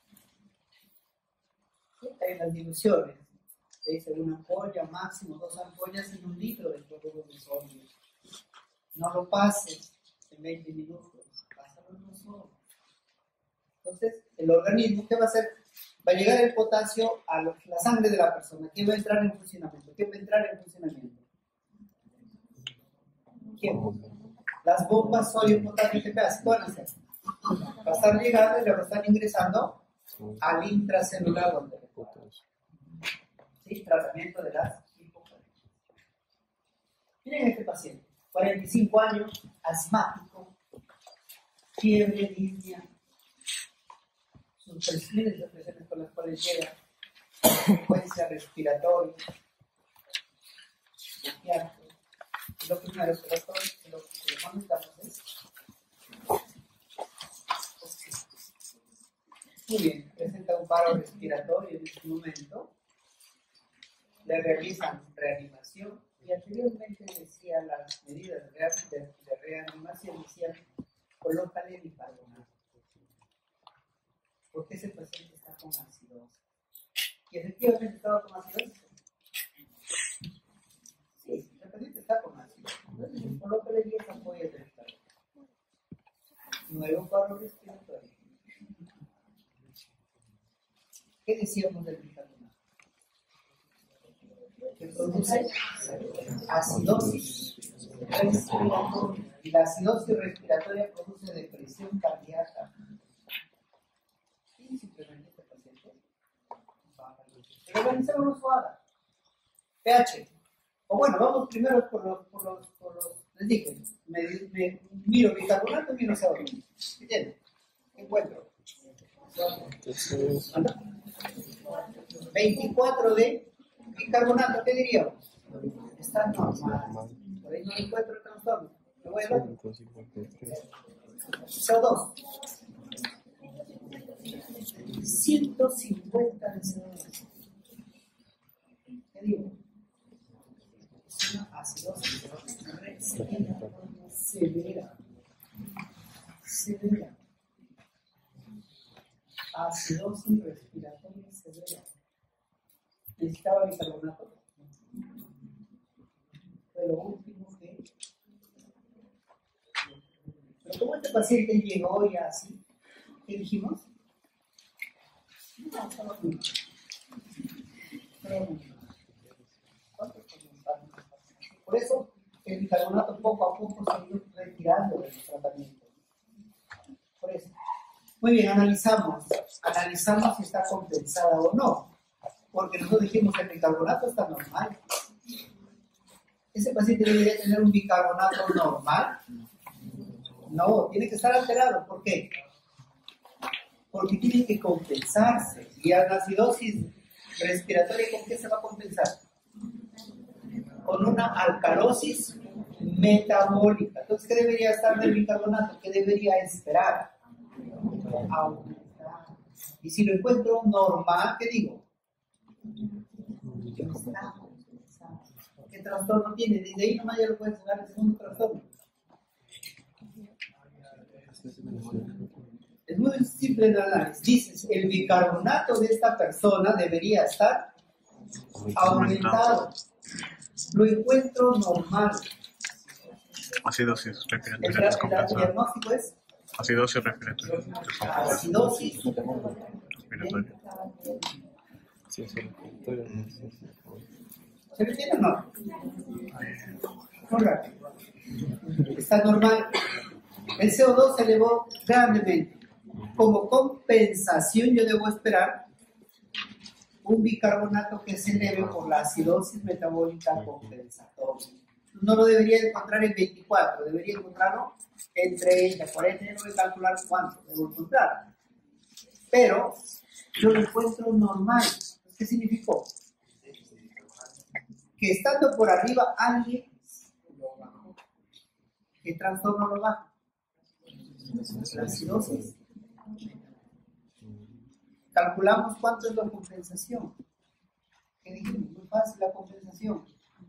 [SPEAKER 1] ¿Sí? Hay unas diluciones, se dice una ampolla, máximo dos ampollas en un litro de cloruro de sodio. No lo pases en veinte minutos, pásalo en dos horas. Entonces, el organismo, ¿qué va a hacer? Va a llegar el potasio a la sangre de la persona. ¿Quién va a entrar en funcionamiento? ¿Quién va a entrar en funcionamiento? ¿Quién? Las bombas sodio, potasio, ¿qué van a hacer? Va a estar llegando y le va a estar ingresando al intracelular donde le ponga. ¿Sí? Tratamiento de las hipocalemias. Miren este paciente, cuarenta y cinco años, asmático, fiebre, disnea, sus prescripciones de presiones con las cuales llega, frecuencia respiratoria, lo primero respiratorio, lo que le mandamos es Muy bien, presenta un paro respiratorio en este momento. Le realizan reanimación y anteriormente decía las medidas de, de, de reanimación, decían colócale bicarbonato. Porque ese paciente está con acidosis. Y efectivamente estaba con acidosis. Sí, el paciente está con acidosis. Entonces, colócale diez ampollas de bicarbonato. Nuevo paro respiratorio. ¿Qué decíamos del bicarbonato? Que produce acidosis respiratoria. Y la acidosis respiratoria produce depresión cardíaca. Y simplemente este paciente baja el ritmo. Pero organizamos suave. pH. O bueno, vamos primero por los, por los, por los les dije, me, me miro bicarbonato y miro C O dos. ¿Qué tiene? ¿Qué encuentro? ¿Anda? veinticuatro de bicarbonato, ¿qué diríamos? Está normal. Por ahí no encuentro el trastorno. Me voy a ver. C O dos. ciento cincuenta de C O dos. ¿Qué digo? Es una acidosis severa. Severa. Acidosis respiratoria severa. ¿Necesitaba bicarbonato? Fue lo último que... Pero como este paciente llegó ya así, ¿qué dijimos? No, solo uno. Solo uno. Por eso el bicarbonato poco a poco se ha ido retirando del tratamiento. Por eso. Muy bien, analizamos. Analizamos si está compensada o no. Porque nosotros dijimos que el bicarbonato está normal. ¿Ese paciente debería tener un bicarbonato normal? No, tiene que estar alterado. ¿Por qué? Porque tiene que compensarse. Y a la acidosis respiratoria, ¿con qué se va a compensar? Con una alcalosis metabólica. Entonces, ¿qué debería estar del bicarbonato? ¿Qué debería esperar? Aumentar. Y si lo encuentro normal, ¿qué digo? ¿Qué trastorno tiene? Desde ahí nomás ya lo puedes sacar el segundo trastorno. Es muy simple el análisis. Dices, el bicarbonato de esta persona debería estar aumentado. Lo encuentro normal.
[SPEAKER 3] Acidosis respiratoria
[SPEAKER 1] El, el
[SPEAKER 3] descompensada.
[SPEAKER 1] diagnóstico es
[SPEAKER 3] Acidosis respiratoria descompensada.
[SPEAKER 1] acidosis
[SPEAKER 3] Respiratoria.
[SPEAKER 2] Sí, es respiratoria.
[SPEAKER 1] ¿Se me entiende o no? Muy rápido. Está normal. El C O dos se elevó grandemente. Como compensación, yo debo esperar un bicarbonato que se eleve por la acidosis metabólica compensatoria. No lo debería encontrar en veinticuatro, debería encontrarlo en treinta, cuarenta, no voy a calcular cuánto debo encontrar. Pero yo lo encuentro normal. ¿Qué significó? Que estando por arriba alguien lo bajó. ¿Qué trastorno lo baja? La acidosis. Calculamos cuánto es la compensación. ¿Qué dijimos? Muy fácil la compensación.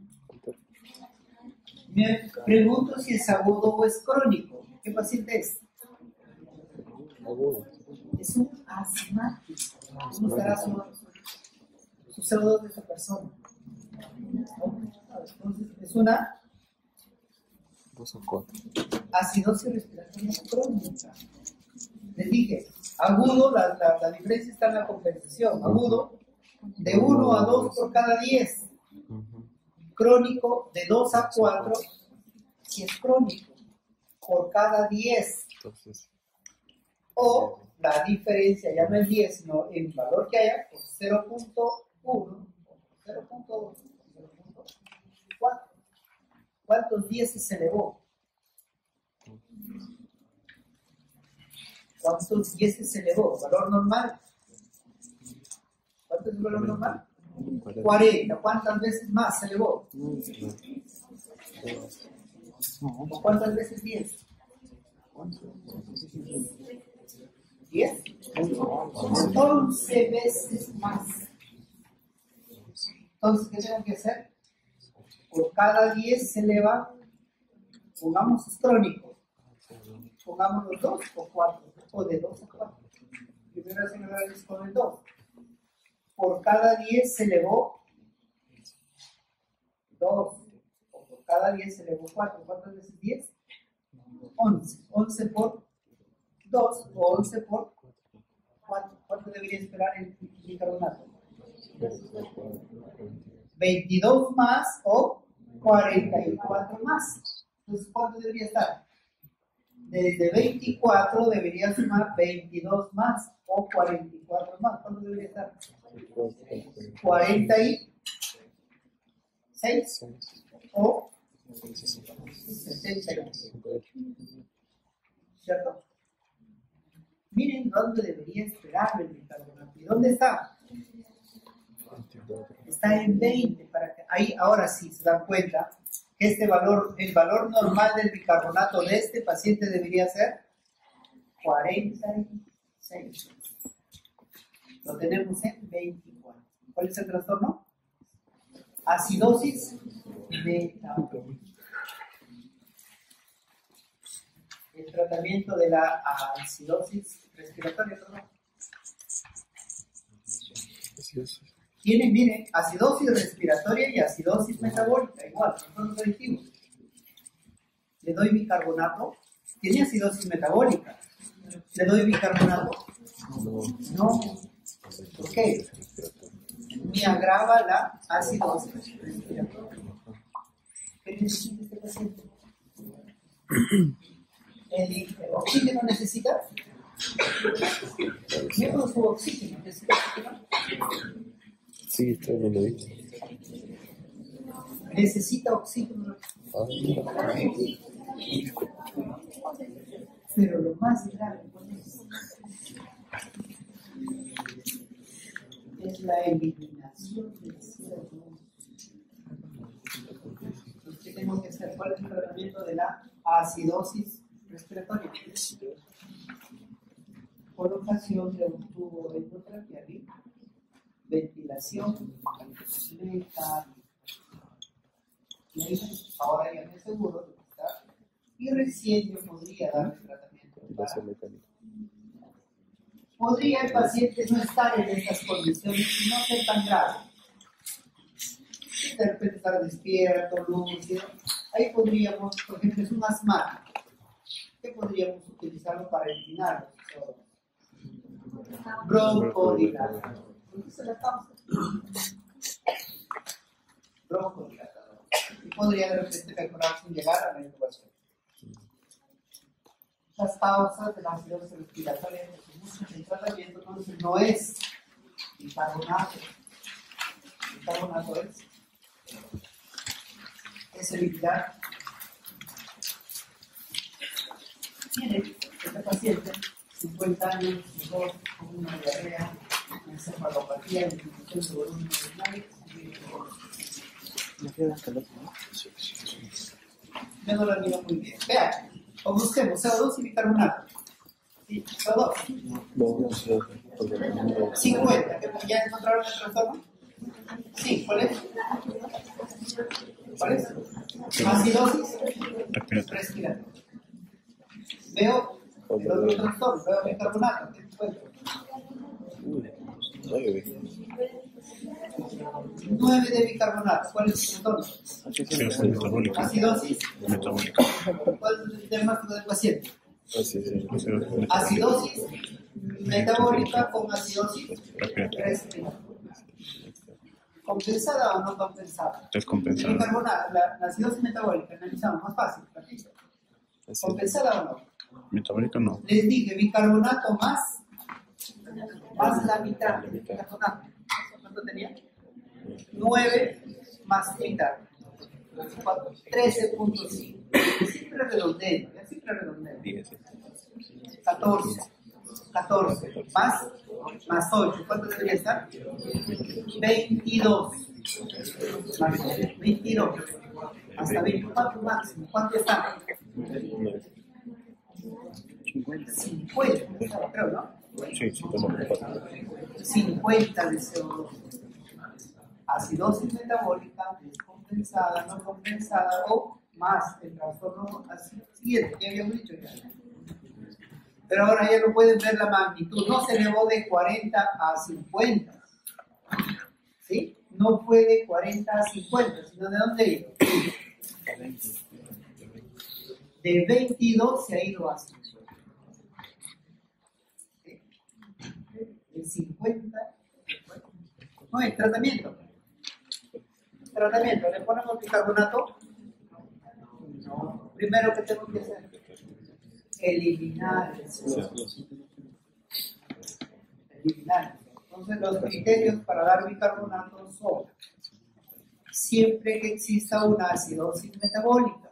[SPEAKER 1] Me pregunto si es agudo o es crónico. ¿Qué paciente es?
[SPEAKER 2] Agudo.
[SPEAKER 1] Es un asmático. ¿Cómo estará su, su C O dos de esa persona? Entonces, es una
[SPEAKER 2] Dos o cuatro.
[SPEAKER 1] acidosis respiratoria crónica. Les dije, agudo, la, la, la diferencia está en la compensación. Agudo, de uno a dos por cada diez. Crónico, de dos a cuatro, si es crónico, por cada diez.
[SPEAKER 2] Entonces,
[SPEAKER 1] O la diferencia ya no es diez, sino el valor que haya, por cero punto uno, cero punto dos, cero punto cuatro. ¿Cuántos dieces se elevó? ¿Cuántos dieces se elevó? ¿Valor normal? ¿Cuánto es el valor normal? cuarenta. ¿Cuántas veces más se elevó? ¿O cuántas veces diez? ¿diez? once veces más. Entonces, ¿qué tengo que hacer? Por cada diez se eleva, pongamos es crónico, pongamos los dos o cuatro, o de dos a cuatro. Primero se eleva con el dos. Por cada diez se elevó dos, o por cada diez se elevó cuatro. ¿Cuántas veces diez? once. once por dos o once por cuatro. ¿Cuánto debería esperar el bicarbonato? veintidós más o cuarenta y cuatro más. Entonces, ¿cuánto debería estar? Desde veinticuatro debería sumar veintidós más o cuarenta y cuatro más. ¿Cuánto debería estar? cuarenta y seis o sesenta y ocho. ¿Cierto? Miren dónde debería esperar el bicarbonato. ¿Y dónde está? Está en veinte. Para que, ahí, ahora sí se dan cuenta que este valor, el valor normal del bicarbonato de este paciente debería ser cuarenta y seis. Lo tenemos en veinticuatro. ¿Cuál es el trastorno? Acidosis metabólica. El tratamiento de la acidosis respiratoria, ¿no? Tiene, miren, acidosis respiratoria y acidosis metabólica, igual, son los adictivos. Le doy bicarbonato, tiene acidosis metabólica. ¿Le doy bicarbonato? No. ¿Por qué? Me agrava la acidosis respiratoria. ¿Qué necesita este paciente? ¿El oxígeno necesita? ¿Miembro su oxígeno necesita oxígeno?
[SPEAKER 2] Sí, está bien lo dicho.
[SPEAKER 1] Necesita oxígeno.
[SPEAKER 2] Ah,
[SPEAKER 1] Pero lo más grave es la eliminación del C O dos. Entonces, ¿qué tengo que hacer? ¿Cuál es el tratamiento de la acidosis respiratoria? Colocación de un tubo endotraqueal, ventilación mecánica. Ahora ya me aseguro de que está. Y recién yo podría dar el tratamiento. Podría el paciente no estar en estas condiciones y no ser tan grave. De repente estar despierto, lúcido. Ahí podríamos, por ejemplo, es un asmático. ¿Qué podríamos utilizarlo para eliminar los broncodilatador? ¿Qué es la causa? Broncodilatador. Y podría de repente mejorar sin llegar a la intubación. Las causas de la acidosis respiratoria el tratamiento entonces no es bicarbonato. Bicarbonato es es eliminar. Tiene este paciente cincuenta años, dos, con una diarrea, encefalopatía, disminución de volumen urinario. Yo no lo miro muy bien. Vean, o busquemos C O dos y bicarbonato. ¿Sí? C O dos. cincuenta. ¿Ya encontraron el trastorno? Sí, ¿cuál es? ¿Cuál es? Acidosis respiratoria. Veo el otro trastorno, veo bicarbonato. ¿Qué encuentro? nueve de bicarbonato. ¿Cuál es el trastorno?
[SPEAKER 3] Acidosis metabólica.
[SPEAKER 1] Acidosis
[SPEAKER 3] Metabólica.
[SPEAKER 1] ¿Cuál es el diagnóstico del paciente?
[SPEAKER 3] Acidosis
[SPEAKER 1] Acidosis metabólica con acidosis respiratoria. ¿Compensada o no compensada?
[SPEAKER 3] Descompensada.
[SPEAKER 1] Bicarbonato, la, la acidosis metabólica, analizamos más fácil. Partito. ¿Compensada o no?
[SPEAKER 3] Metabólica no.
[SPEAKER 1] Les dije bicarbonato más, más la mitad de bicarbonato. ¿Cuánto tenía? nueve más mitad. trece punto cinco. Siempre redondeo, ya siempre redondeo. catorce. catorce. Más, más ocho. ¿Cuánto debería estar? veintidós. Más veintidós. Hasta veinticuatro máximo. ¿Cuánto está? cincuenta, creo, ¿no?
[SPEAKER 3] Sí, sí, tomo.
[SPEAKER 1] cincuenta de C O dos. Acidosis metabólica descompensada, no compensada o más el trastorno siguiente que habíamos dicho ya. Pero ahora ya no pueden ver la magnitud, no se elevó de cuarenta a cincuenta, ¿sí? No fue de cuarenta a cincuenta, sino ¿de dónde iba? De veintidós se ha ido a cincuenta. ¿Sí? De cincuenta, no es tratamiento. Tratamiento, ¿le ponemos bicarbonato? No. Primero, ¿qué tengo que hacer? Eliminar el C O dos. Eliminar. Entonces, los criterios para dar bicarbonato son siempre que exista una acidosis metabólica,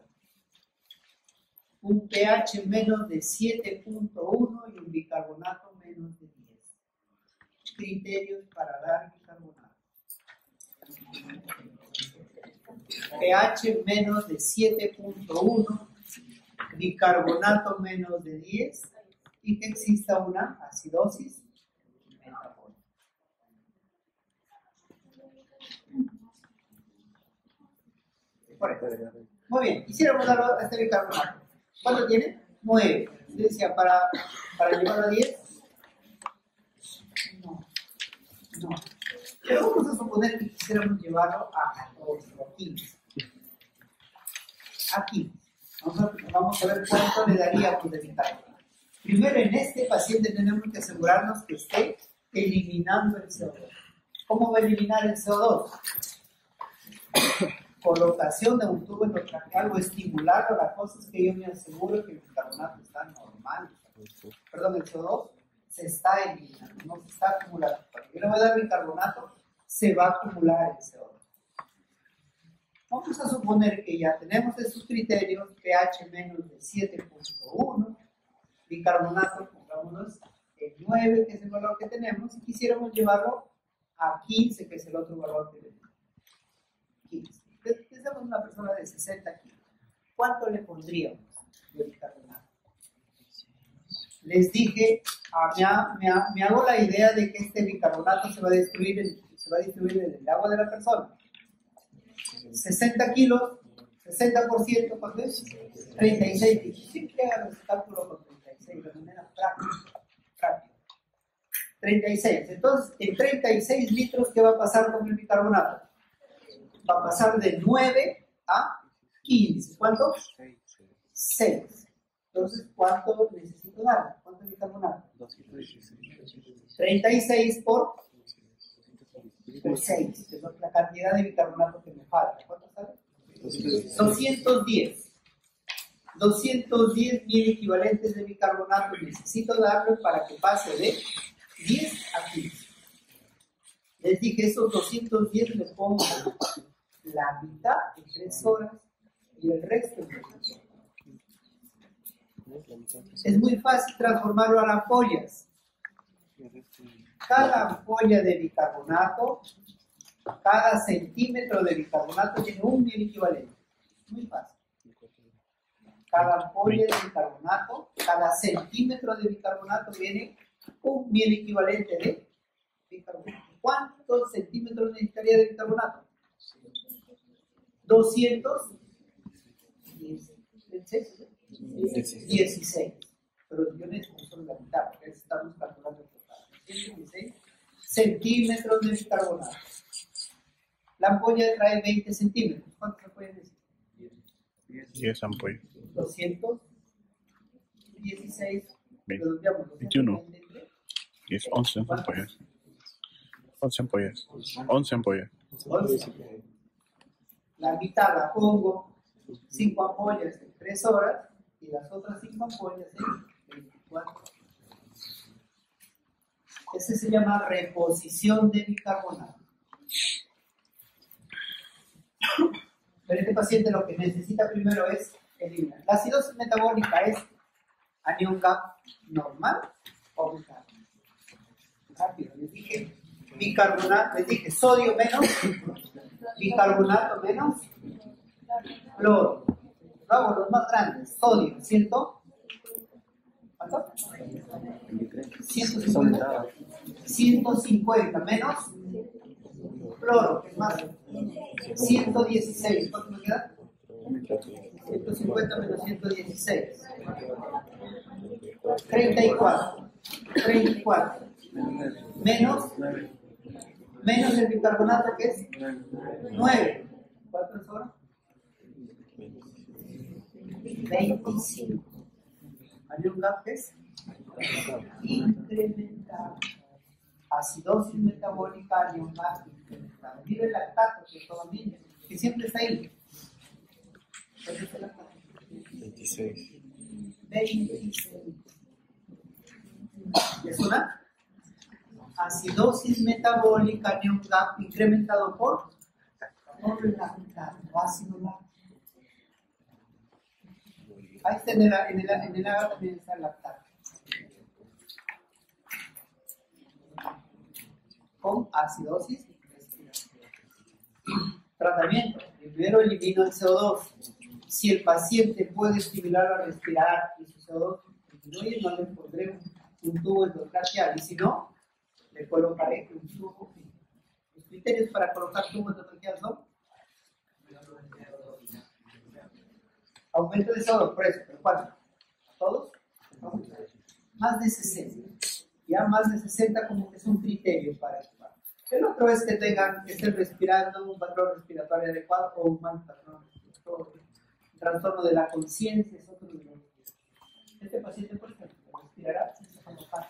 [SPEAKER 1] un pH menos de siete punto uno y un bicarbonato menos de diez. Criterios para dar bicarbonato. pH menos de siete punto uno, bicarbonato menos de diez y que exista una acidosis metabólica. Muy bien, quisiéramos darlo a este bicarbonato. ¿Cuánto tiene? nueve. Yo decía, ¿para, para llevarlo a diez? No, no. Pero vamos a suponer que quisiéramos llevarlo a catorce o a quince. A quince. Vamos a, vamos a ver cuánto le daríamos de bicarbonato. Primero, en este paciente tenemos que asegurarnos que esté eliminando el C O dos. ¿Cómo va a eliminar el C O dos? Colocación de un tubo endotraqueal o estimularlo. La cosa es que yo me aseguro que el bicarbonato está normal. Perdón, el C O dos se está eliminando, no se está acumulando. Cuando yo le voy a dar bicarbonato, se va a acumular el C O dos. Vamos a suponer que ya tenemos esos criterios, pH menos de siete punto uno, bicarbonato, pongámonos en nueve, que es el valor que tenemos, y quisiéramos llevarlo a quince, que es el otro valor que tenemos. quince. Pensamos en una persona de sesenta kilos. ¿Cuánto le pondríamos de bicarbonato? Les dije, ah, me, ha, me, ha, me hago la idea de que este bicarbonato se va a destruir en, se va a distribuir en el agua de la persona. sesenta kilos, sesenta por ciento, ¿cuánto es? treinta y seis kilos. Siempre hagan los cálculos con treinta y seis, de manera práctica. práctica. treinta y seis. Entonces, en treinta y seis litros, ¿qué va a pasar con el bicarbonato? Va a pasar de nueve a quince. ¿Cuánto? seis. Entonces, ¿cuánto necesito dar? ¿Cuánto bicarbonato? treinta y seis por seis, que es la cantidad de bicarbonato que me falta. ¿Cuánto sale? doscientos diez. doscientos diez mil equivalentes de bicarbonato necesito darle para que pase de diez a quince. Les dije, esos doscientos diez le pongo la mitad en tres horas y el resto en tres horas. Es muy fácil transformarlo a ampollas. Cada ampolla de bicarbonato, cada centímetro de bicarbonato tiene un mil equivalente. Muy fácil. Cada ampolla de bicarbonato, cada centímetro de bicarbonato tiene un mil equivalente de bicarbonato. ¿Cuántos centímetros necesitaría de bicarbonato? doscientos dieciséis. Pero yo necesito solo la mitad, porque estamos calculando el total. doscientos dieciséis centímetros de bicarbonato. La ampolla trae veinte centímetros. ¿Cuántos ampollas necesita?
[SPEAKER 3] diez ampollas.
[SPEAKER 1] doscientos dieciséis.
[SPEAKER 3] veintiuno. diez, once ampollas. once ampollas. once ampollas.
[SPEAKER 1] La mitad la pongo cinco ampollas en tres horas y las otras cinco ampollas en veinticuatro. Ese se llama reposición de bicarbonato. Pero este paciente lo que necesita primero es eliminar. La acidosis metabólica es anión GAP normal o bicarbonato. Rápido, les dije bicarbonato, les dije sodio menos bicarbonato menos cloro. Luego los más grandes, sodio, ¿cierto? ¿Cuánto? ciento cincuenta. ciento cincuenta menos cloro, que es más. ciento dieciséis. ¿Cuánto me queda? ciento cincuenta menos ciento dieciséis. treinta y cuatro. treinta y cuatro. Menos. Menos el bicarbonato, que es nueve. ¿Cuánto es ahora? veinticinco. Hay un gap que es incremental. Acidosis metabólica, hay un gap incremental. Mira el lactato que todavía, que siempre está ahí. ¿Cuánto es el lactato?
[SPEAKER 2] veintiséis.
[SPEAKER 1] veintiséis. ¿Es una? Acidosis metabólica, hay un gap incrementado por por el lactato, ácido láctico. Ahí está en el, en el, en el agua también está el lactato. Con acidosis respiratoria. Tratamiento. Primero elimino el C O dos. Si el paciente puede estimularlo a respirar y su C O dos disminuye, no le pondré un, un tubo endotraqueal. Y si no, le colocaré un tubo. Los criterios para colocar tubo endotraqueal son aumento de C O dos, por eso, ¿pero cuánto? ¿Todos? ¿No? Más de sesenta. Ya más de sesenta como que es un criterio para esto. El otro es que tengan, que estén respirando un patrón respiratorio adecuado o un mal patrón respiratorio. El trastorno de la conciencia es otro de los. Este paciente, por ejemplo, respirará sin colocar.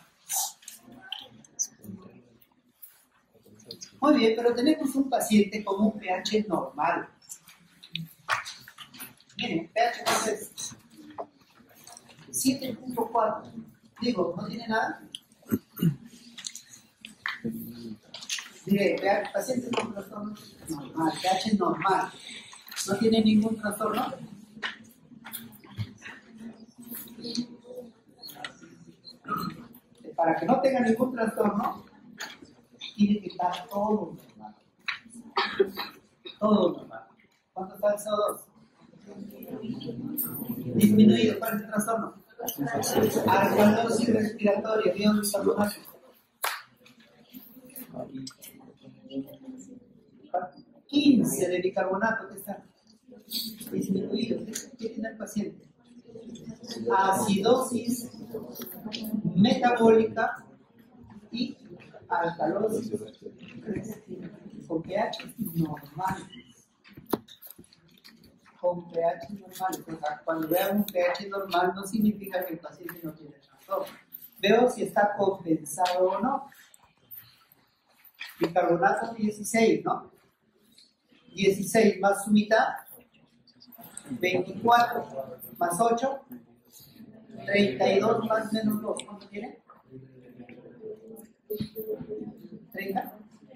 [SPEAKER 1] Muy bien, pero tenemos un paciente con un pH normal. Miren, pH es siete punto cuatro. Digo, ¿no tiene nada? Diré, el paciente con trastorno normal, pH normal. ¿No tiene ningún trastorno? Para que no tenga ningún trastorno, tiene que estar todo normal. Todo normal. ¿Cuánto está el C O dos? Disminuido. ¿Cuál es el trastorno? Alcalosis respiratoria, biobicarbonato. quince de bicarbonato, que está disminuido. ¿Qué tiene el paciente? Acidosis metabólica y alcalosis con pH normal. Con pH normal. O sea, cuando vean un pH normal no significa que el paciente no tiene trastorno. Veo si está compensado o no. Bicarbonato dieciséis, ¿no? dieciséis más su mitad, veinticuatro más ocho, treinta y dos más menos dos. ¿Cuánto tiene? treinta.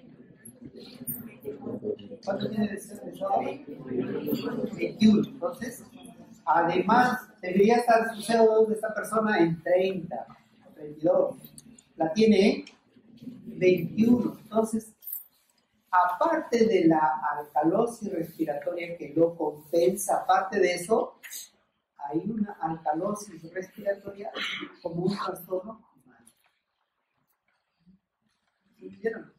[SPEAKER 1] ¿Cuánto tiene de C O dos? veintiuno. Entonces, además, debería estar su C O dos de esta persona en treinta, veintidós. La tiene en veintiuno. Entonces, aparte de la alcalosis respiratoria que lo compensa, aparte de eso, hay una alcalosis respiratoria como un trastorno. ¿Entendieron?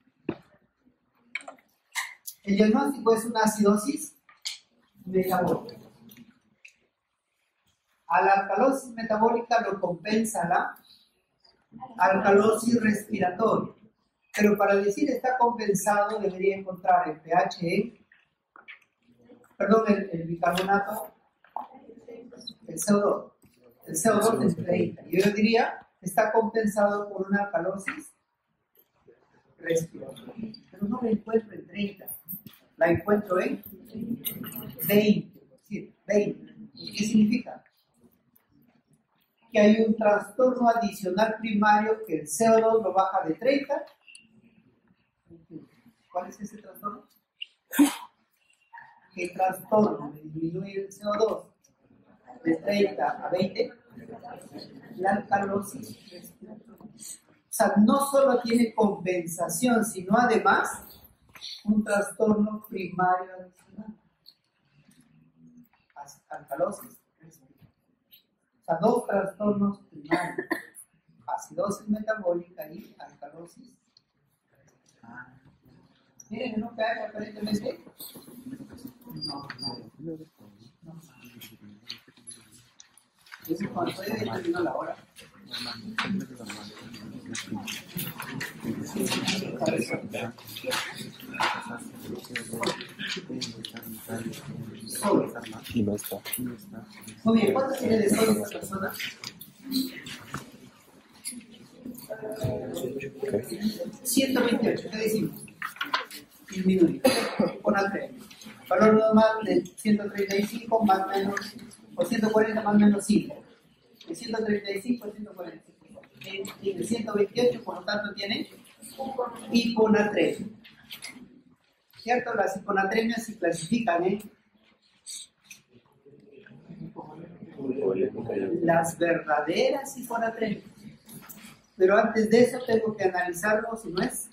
[SPEAKER 1] El diagnóstico es una acidosis metabólica. A la alcalosis metabólica lo compensa la alcalosis respiratoria. Pero para decir está compensado debería encontrar el pH en, perdón, el, el bicarbonato, el C O dos. El C O dos es treinta. Yo diría está compensado por una alcalosis respiratoria. Pero no la encuentro en treinta. La encuentro en veinte. Sí, veinte. ¿Qué significa? Que hay un trastorno adicional primario que el C O dos lo baja de treinta. ¿Cuál es ese trastorno? ¿Qué trastorno me disminuye el C O dos de treinta a veinte? La alcalosis respiratoria. O sea, no solo tiene compensación, sino además un trastorno primario adicional. Alcalosis respiratoria. O sea, dos trastornos primaria. Acidosis metabólica y alcalosis. Miren, ¿no pH aparentemente? No, no. no. Eso cuando estoy determinando la hora.
[SPEAKER 2] Y no está.
[SPEAKER 1] Muy bien, ¿cuánto tiene de sodio esta persona? ciento veintiocho, ¿qué decimos? Disminuye. Pon al tren. Valor normal de ciento treinta y cinco más menos, o ciento cuarenta más menos cinco. De ciento treinta y cinco a ciento cuarenta y cinco. Tiene ciento veintiocho, por lo tanto tiene hiponatremia. ¿Cierto? Las hiponatremias se clasifican en las verdaderas hiponatremias. Pero antes de eso tengo que analizarlo si no es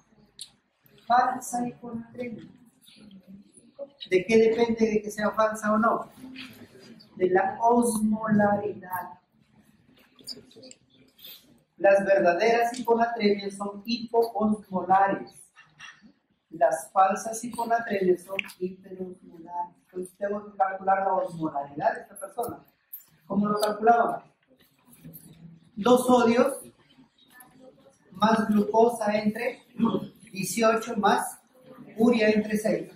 [SPEAKER 1] falsa hiponatremia. ¿De qué depende de que sea falsa o no? De la osmolaridad. Las verdaderas hiponatremias son hipoosmolares. Las falsas hiponatremias son hiperosmolares. Entonces tengo que calcular la osmolaridad de esta persona. ¿Cómo lo calculamos? Dos sodios más glucosa entre dieciocho más urea entre seis.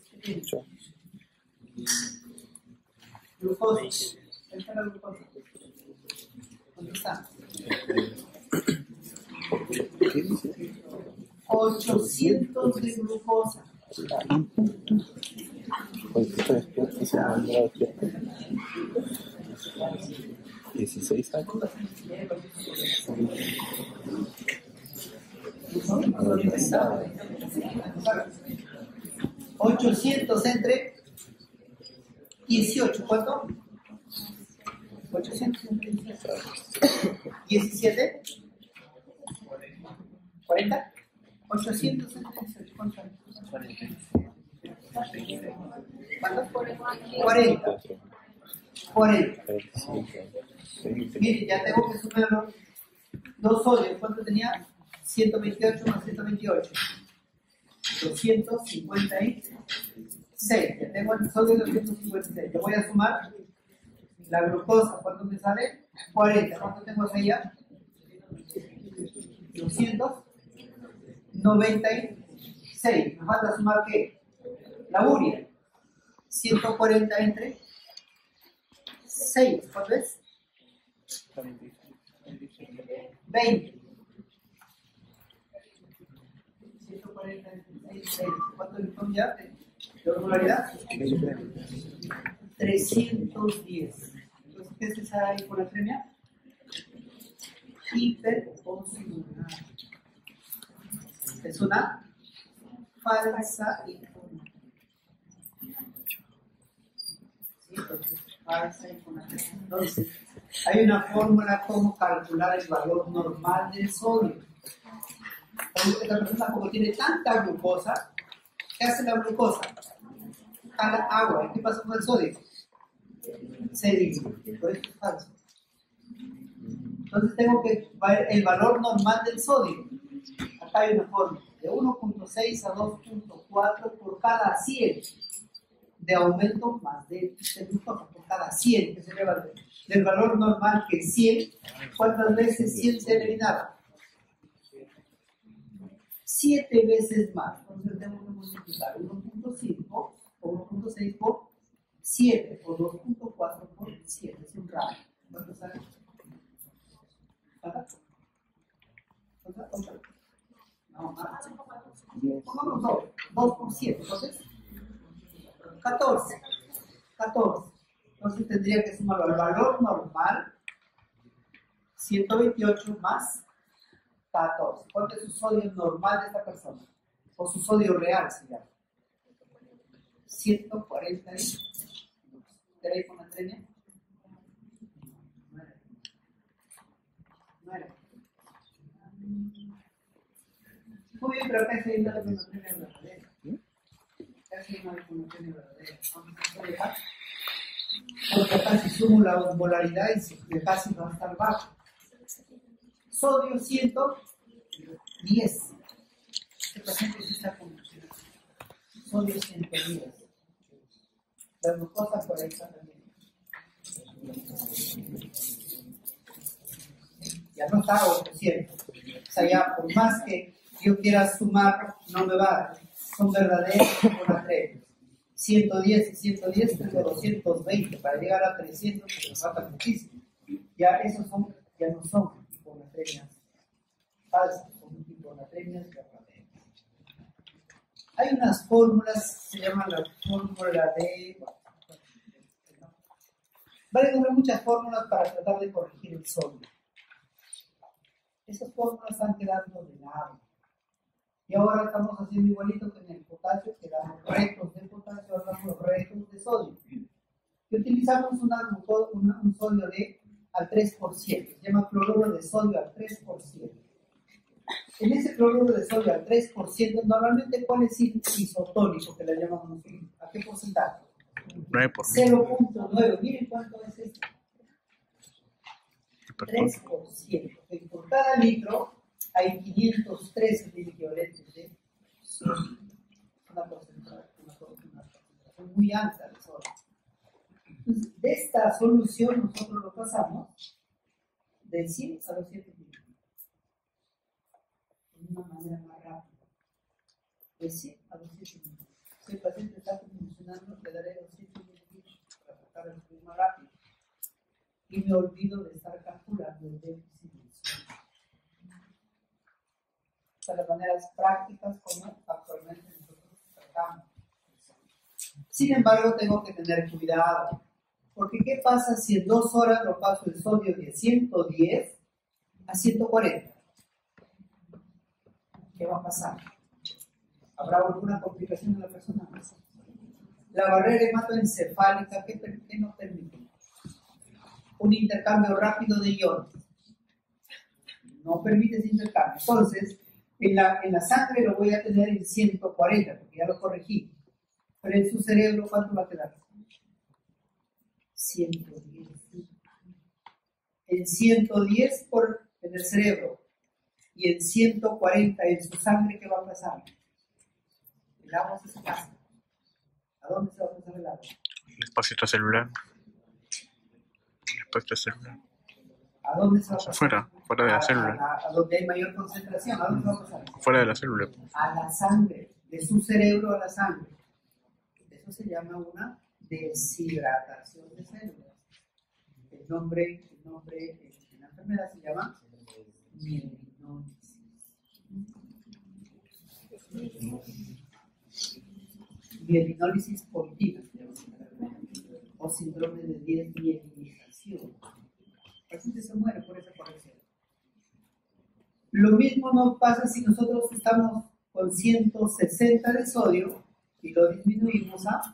[SPEAKER 1] Glucosa. ¿Esta es la glucosa? ¿Dónde está? ochocientos de glucosa.
[SPEAKER 2] dieciséis años.
[SPEAKER 1] ochocientos entre dieciocho, ¿cuánto? ochocientos entre diecisiete. ¿cuarenta? ochocientos entre dieciocho, ¿cuánto? ¿Cuánto? cuarenta. cuarenta. Miren, ya tengo que sumarlo. Dos sodios, ¿cuánto tenía? ciento veintiocho más ciento veintiocho. doscientos cincuenta y seis. Ya tengo el sodio doscientos cincuenta y seis. Yo voy a sumar la glucosa. ¿Cuánto me sale? cuarenta. ¿Cuánto tengo hacia allá? doscientos noventa y seis. Me falta sumar ¿qué? La urea. ciento cuarenta entre seis. ¿Cuánto es? veinte. ciento cuarenta entre seis. ¿Cuánto le son ya de osmolaridad? trescientos diez. Entonces, ¿qué es esa hiponatremia? Hiperosmolar. Es una falsa hiponatremia. ¿Sí? Entonces, falsa hiponatremia. Entonces, hay una fórmula como calcular el valor normal del sodio. Esta persona, como tiene tanta glucosa, ¿qué hace la glucosa? Jala agua. ¿Y qué pasa con el sodio? Se diluye. Por eso es falso. Entonces tengo que ver el valor normal del sodio. Acá hay una fórmula de uno punto seis a dos punto cuatro por cada cien de aumento más de, de glucosa, por cada cien que se eleva del valor normal, que es cien. ¿Cuántas veces cien se eliminaba? siete veces más. Entonces tengo que multiplicar uno punto cinco o uno punto seis por siete por dos punto cuatro por siete. Es un radio. ¿Cuánto sale? ¿Cuánto? ¿Cuánto? No, más. Pongamos dos. dos por siete. Entonces, catorce. catorce. Entonces tendría que sumarlo al valor normal. ciento veintiocho más catorce. ¿Cuánto es su sodio normal de esta persona? O su sodio real, se llama. ciento cuarenta y dos. ¿Era hiponatremia? No era. Muy bien, pero acá hay una hiponatremia verdadera. Acá hay una hiponatremia verdadera. Porque acá si sumo la osmolaridad y casi va a estar bajo. sodio ciento diez. Este paciente sí está con sodio ciento diez. La glucosa por ahí está también. Ya no está a ochocientos. O sea, ya por más que yo quiera sumar, no me va a dar. Son verdaderos hiponatremias. ciento diez y ciento diez tengo doscientos veinte. Para llegar a trescientos me falta muchísimo. Ya esos son, ya no son hiponatremias falsas, son hiponatremias verdaderas. Hay unas fórmulas, se llaman la fórmula de... Vale, hay muchas fórmulas para tratar de corregir el sodio. Esas fórmulas están quedando de lado. Y ahora estamos haciendo igualito que en el potasio, que damos retos de potasio, ahora damos retos de sodio. Y utilizamos una, una, un sodio de al tres por ciento, se llama cloruro de sodio al tres por ciento. En ese cloruro de sodio al tres por ciento, normalmente, ¿cuál es el isotónico que le llamamos nosotros? ¿A qué porcentaje?
[SPEAKER 3] nueve por
[SPEAKER 1] cero punto nueve. Miren cuánto es esto. tres por ciento. Por cada litro hay quinientos trece miliequivalentes de sodio. Una concentración, una concentración muy alta de sodio. Entonces, de esta solución nosotros lo pasamos de cien a doscientos mililitros. De una manera más rápida. De cien a doscientos mililitros. Si el paciente está funcionando, le daré doscientos mililitros para tratar de subir más rápido. Y me olvido de estar calculando el déficit del sodio. Estas son las maneras prácticas como actualmente nosotros tratamos. Sin embargo, tengo que tener cuidado. Porque ¿qué pasa si en dos horas lo paso el sodio de ciento diez a ciento cuarenta? ¿Qué va a pasar? ¿Habrá alguna complicación en la persona? La barrera hematoencefálica, ¿qué, qué nos permite? Un intercambio rápido de iones. No permite ese intercambio. Entonces, en la, en la sangre lo voy a tener en ciento cuarenta, porque ya lo corregí. Pero en su cerebro, ¿cuánto va a quedar? ciento diez. En ciento diez por, en el cerebro. Y en ciento cuarenta en su sangre, ¿qué va a pasar? El agua se pasa. ¿A dónde se va a pasar el agua?
[SPEAKER 3] El espacio extracelular. El espacio extracelular.
[SPEAKER 1] ¿A dónde se va a pasar?
[SPEAKER 3] Fuera, fuera de la
[SPEAKER 1] a,
[SPEAKER 3] célula.
[SPEAKER 1] A, a donde hay mayor concentración. ¿A dónde se va a pasar?
[SPEAKER 3] Fuera de la célula.
[SPEAKER 1] A la sangre. De su cerebro a la sangre. Eso se llama una deshidratación de células. El nombre, el nombre en la enfermedad se llama mielinólisis. Mielinólisis positiva o síndrome de desmielinización. El paciente se muere por esa corrección. Lo mismo nos pasa si nosotros estamos con ciento sesenta de sodio y lo disminuimos a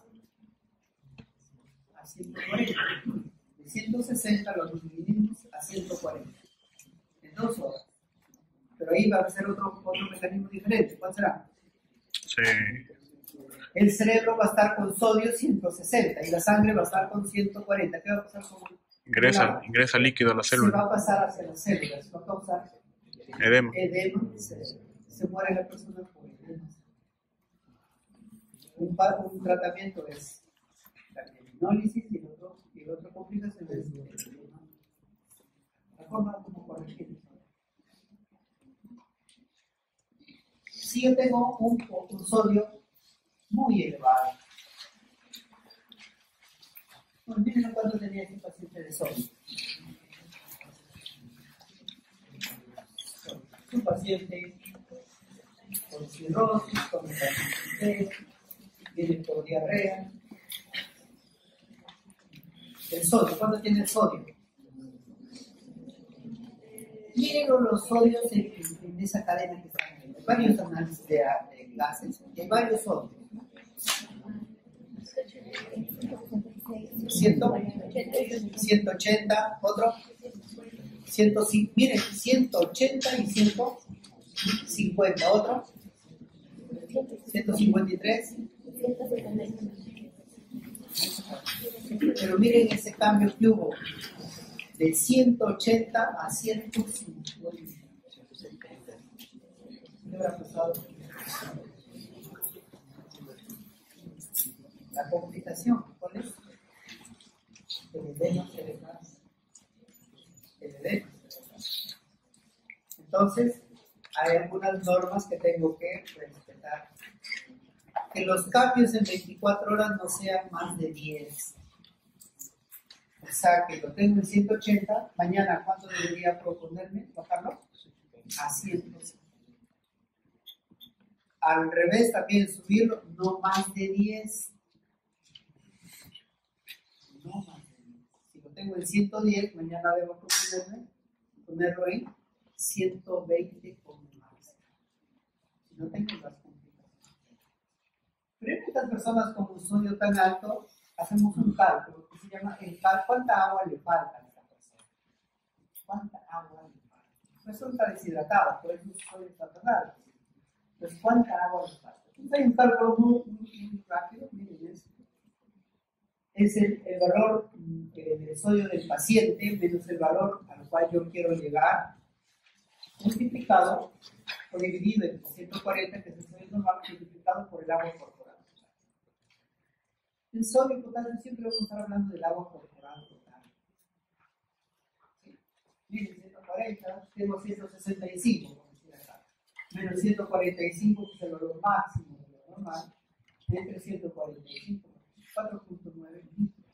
[SPEAKER 1] ciento cuarenta. De ciento sesenta lo disminuimos a ciento cuarenta. En dos horas. Pero ahí va a ser otro, otro mecanismo diferente. ¿Cuál será?
[SPEAKER 3] Sí.
[SPEAKER 1] El cerebro va a estar con sodio ciento sesenta y la sangre va a estar con ciento cuarenta. ¿Qué va a pasar con
[SPEAKER 3] Ingresa, ingresa líquido a la
[SPEAKER 1] Se
[SPEAKER 3] célula.
[SPEAKER 1] va a pasar hacia las células. Va a causar
[SPEAKER 3] Edema.
[SPEAKER 1] edema. Se, se muere la persona por edema. Un, pa- un tratamiento es la mielinólisis y el otro, y el otro complicación es el edema. La forma como corregir eso. Si yo tengo un, un sodio muy elevado, pues miren cuánto tenía este paciente de sodio. Un paciente con cirrosis, con hepatitis C, viene por diarrea. El sodio, ¿cuánto tiene el sodio? Miren los sodios en, en esa cadena que están viendo. Hay varios análisis de, de gases, y hay varios sodios. ciento ochenta, otro. ciento cinco, miren, ciento ochenta y ciento cincuenta, otro. ciento cincuenta y tres. Pero miren ese cambio que hubo de ciento ochenta a ciento cincuenta. ¿Qué habrá pasado? La complicación, ¿cuál es? El edema cerebral. El edema cerebral. Entonces, hay algunas normas que tengo que respetar. Que los cambios en veinticuatro horas no sean más de diez. O sea, que lo tengo en ciento ochenta, mañana, ¿cuánto debería proponerme? ¿Bajarlo? A ciento. Al revés, también subirlo, no más de diez. No más de diez. Si lo tengo en ciento diez, mañana debo proponerme ponerlo en ciento veinte como máximo. Si no tengo las complicaciones. Pero en estas personas con un sodio tan alto, hacemos un cálculo que se llama el cálculo. ¿Cuánta agua le falta a esta persona? ¿Cuánta agua le falta? Resulta deshidratado, por eso el sodio está tan alto. Entonces, ¿cuánta agua le falta? Entonces, hay un cálculo muy, muy, muy rápido, miren eso. Es el, el valor eh, del sodio del paciente menos el valor al cual yo quiero llegar, multiplicado o dividido entre ciento cuarenta, que es el sodio normal, multiplicado por el agua corporal. El sodio potasio siempre vamos a estar hablando del agua corporal total. ¿Sí? Miren, ciento cuarenta, tengo ciento sesenta y cinco, como decía acá. Menos ciento cuarenta y cinco, que es el valor máximo de lo normal, entre ciento cuarenta y cinco, cuatro punto nueve litros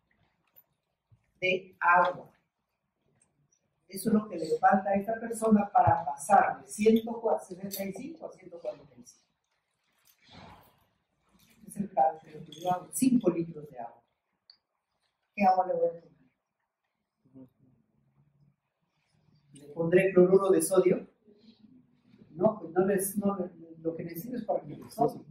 [SPEAKER 1] de agua. Eso es lo que le falta a esta persona para pasar de ciento setenta y cinco a ciento cuarenta y cinco. Es el cálculo que yo hago, cinco litros de agua. ¿Qué agua le voy a poner? ¿Le pondré cloruro de sodio? No, pues no les, no, lo que necesito es para que el sodio.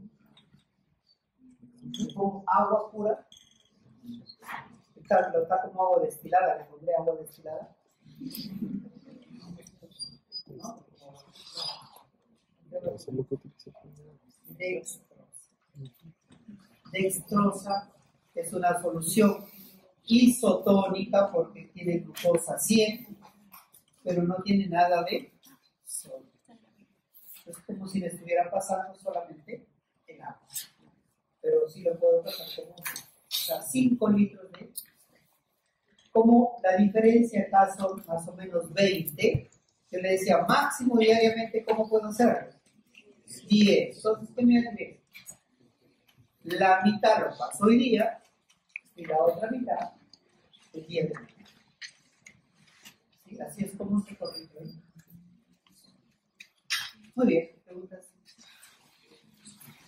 [SPEAKER 1] Le pongo agua pura. Está, está como agua destilada, le pondré agua destilada. ¿No? Dextrosa. Dextrosa es una solución isotónica porque tiene glucosa cien, pero no tiene nada de sodio. Es como si le estuviera pasando solamente el agua. Pero sí lo puedo pasar como, o sea, cinco litros de. Como la diferencia acá son más o menos veinte, yo le decía máximo diariamente, ¿cómo puedo hacerlo? diez. Entonces, ¿qué me hace? La mitad lo paso hoy día y la otra mitad el día de mañana. ¿Sí? Así es como se corrige. Muy bien, preguntas.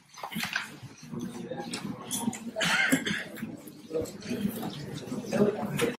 [SPEAKER 1] Preguntas.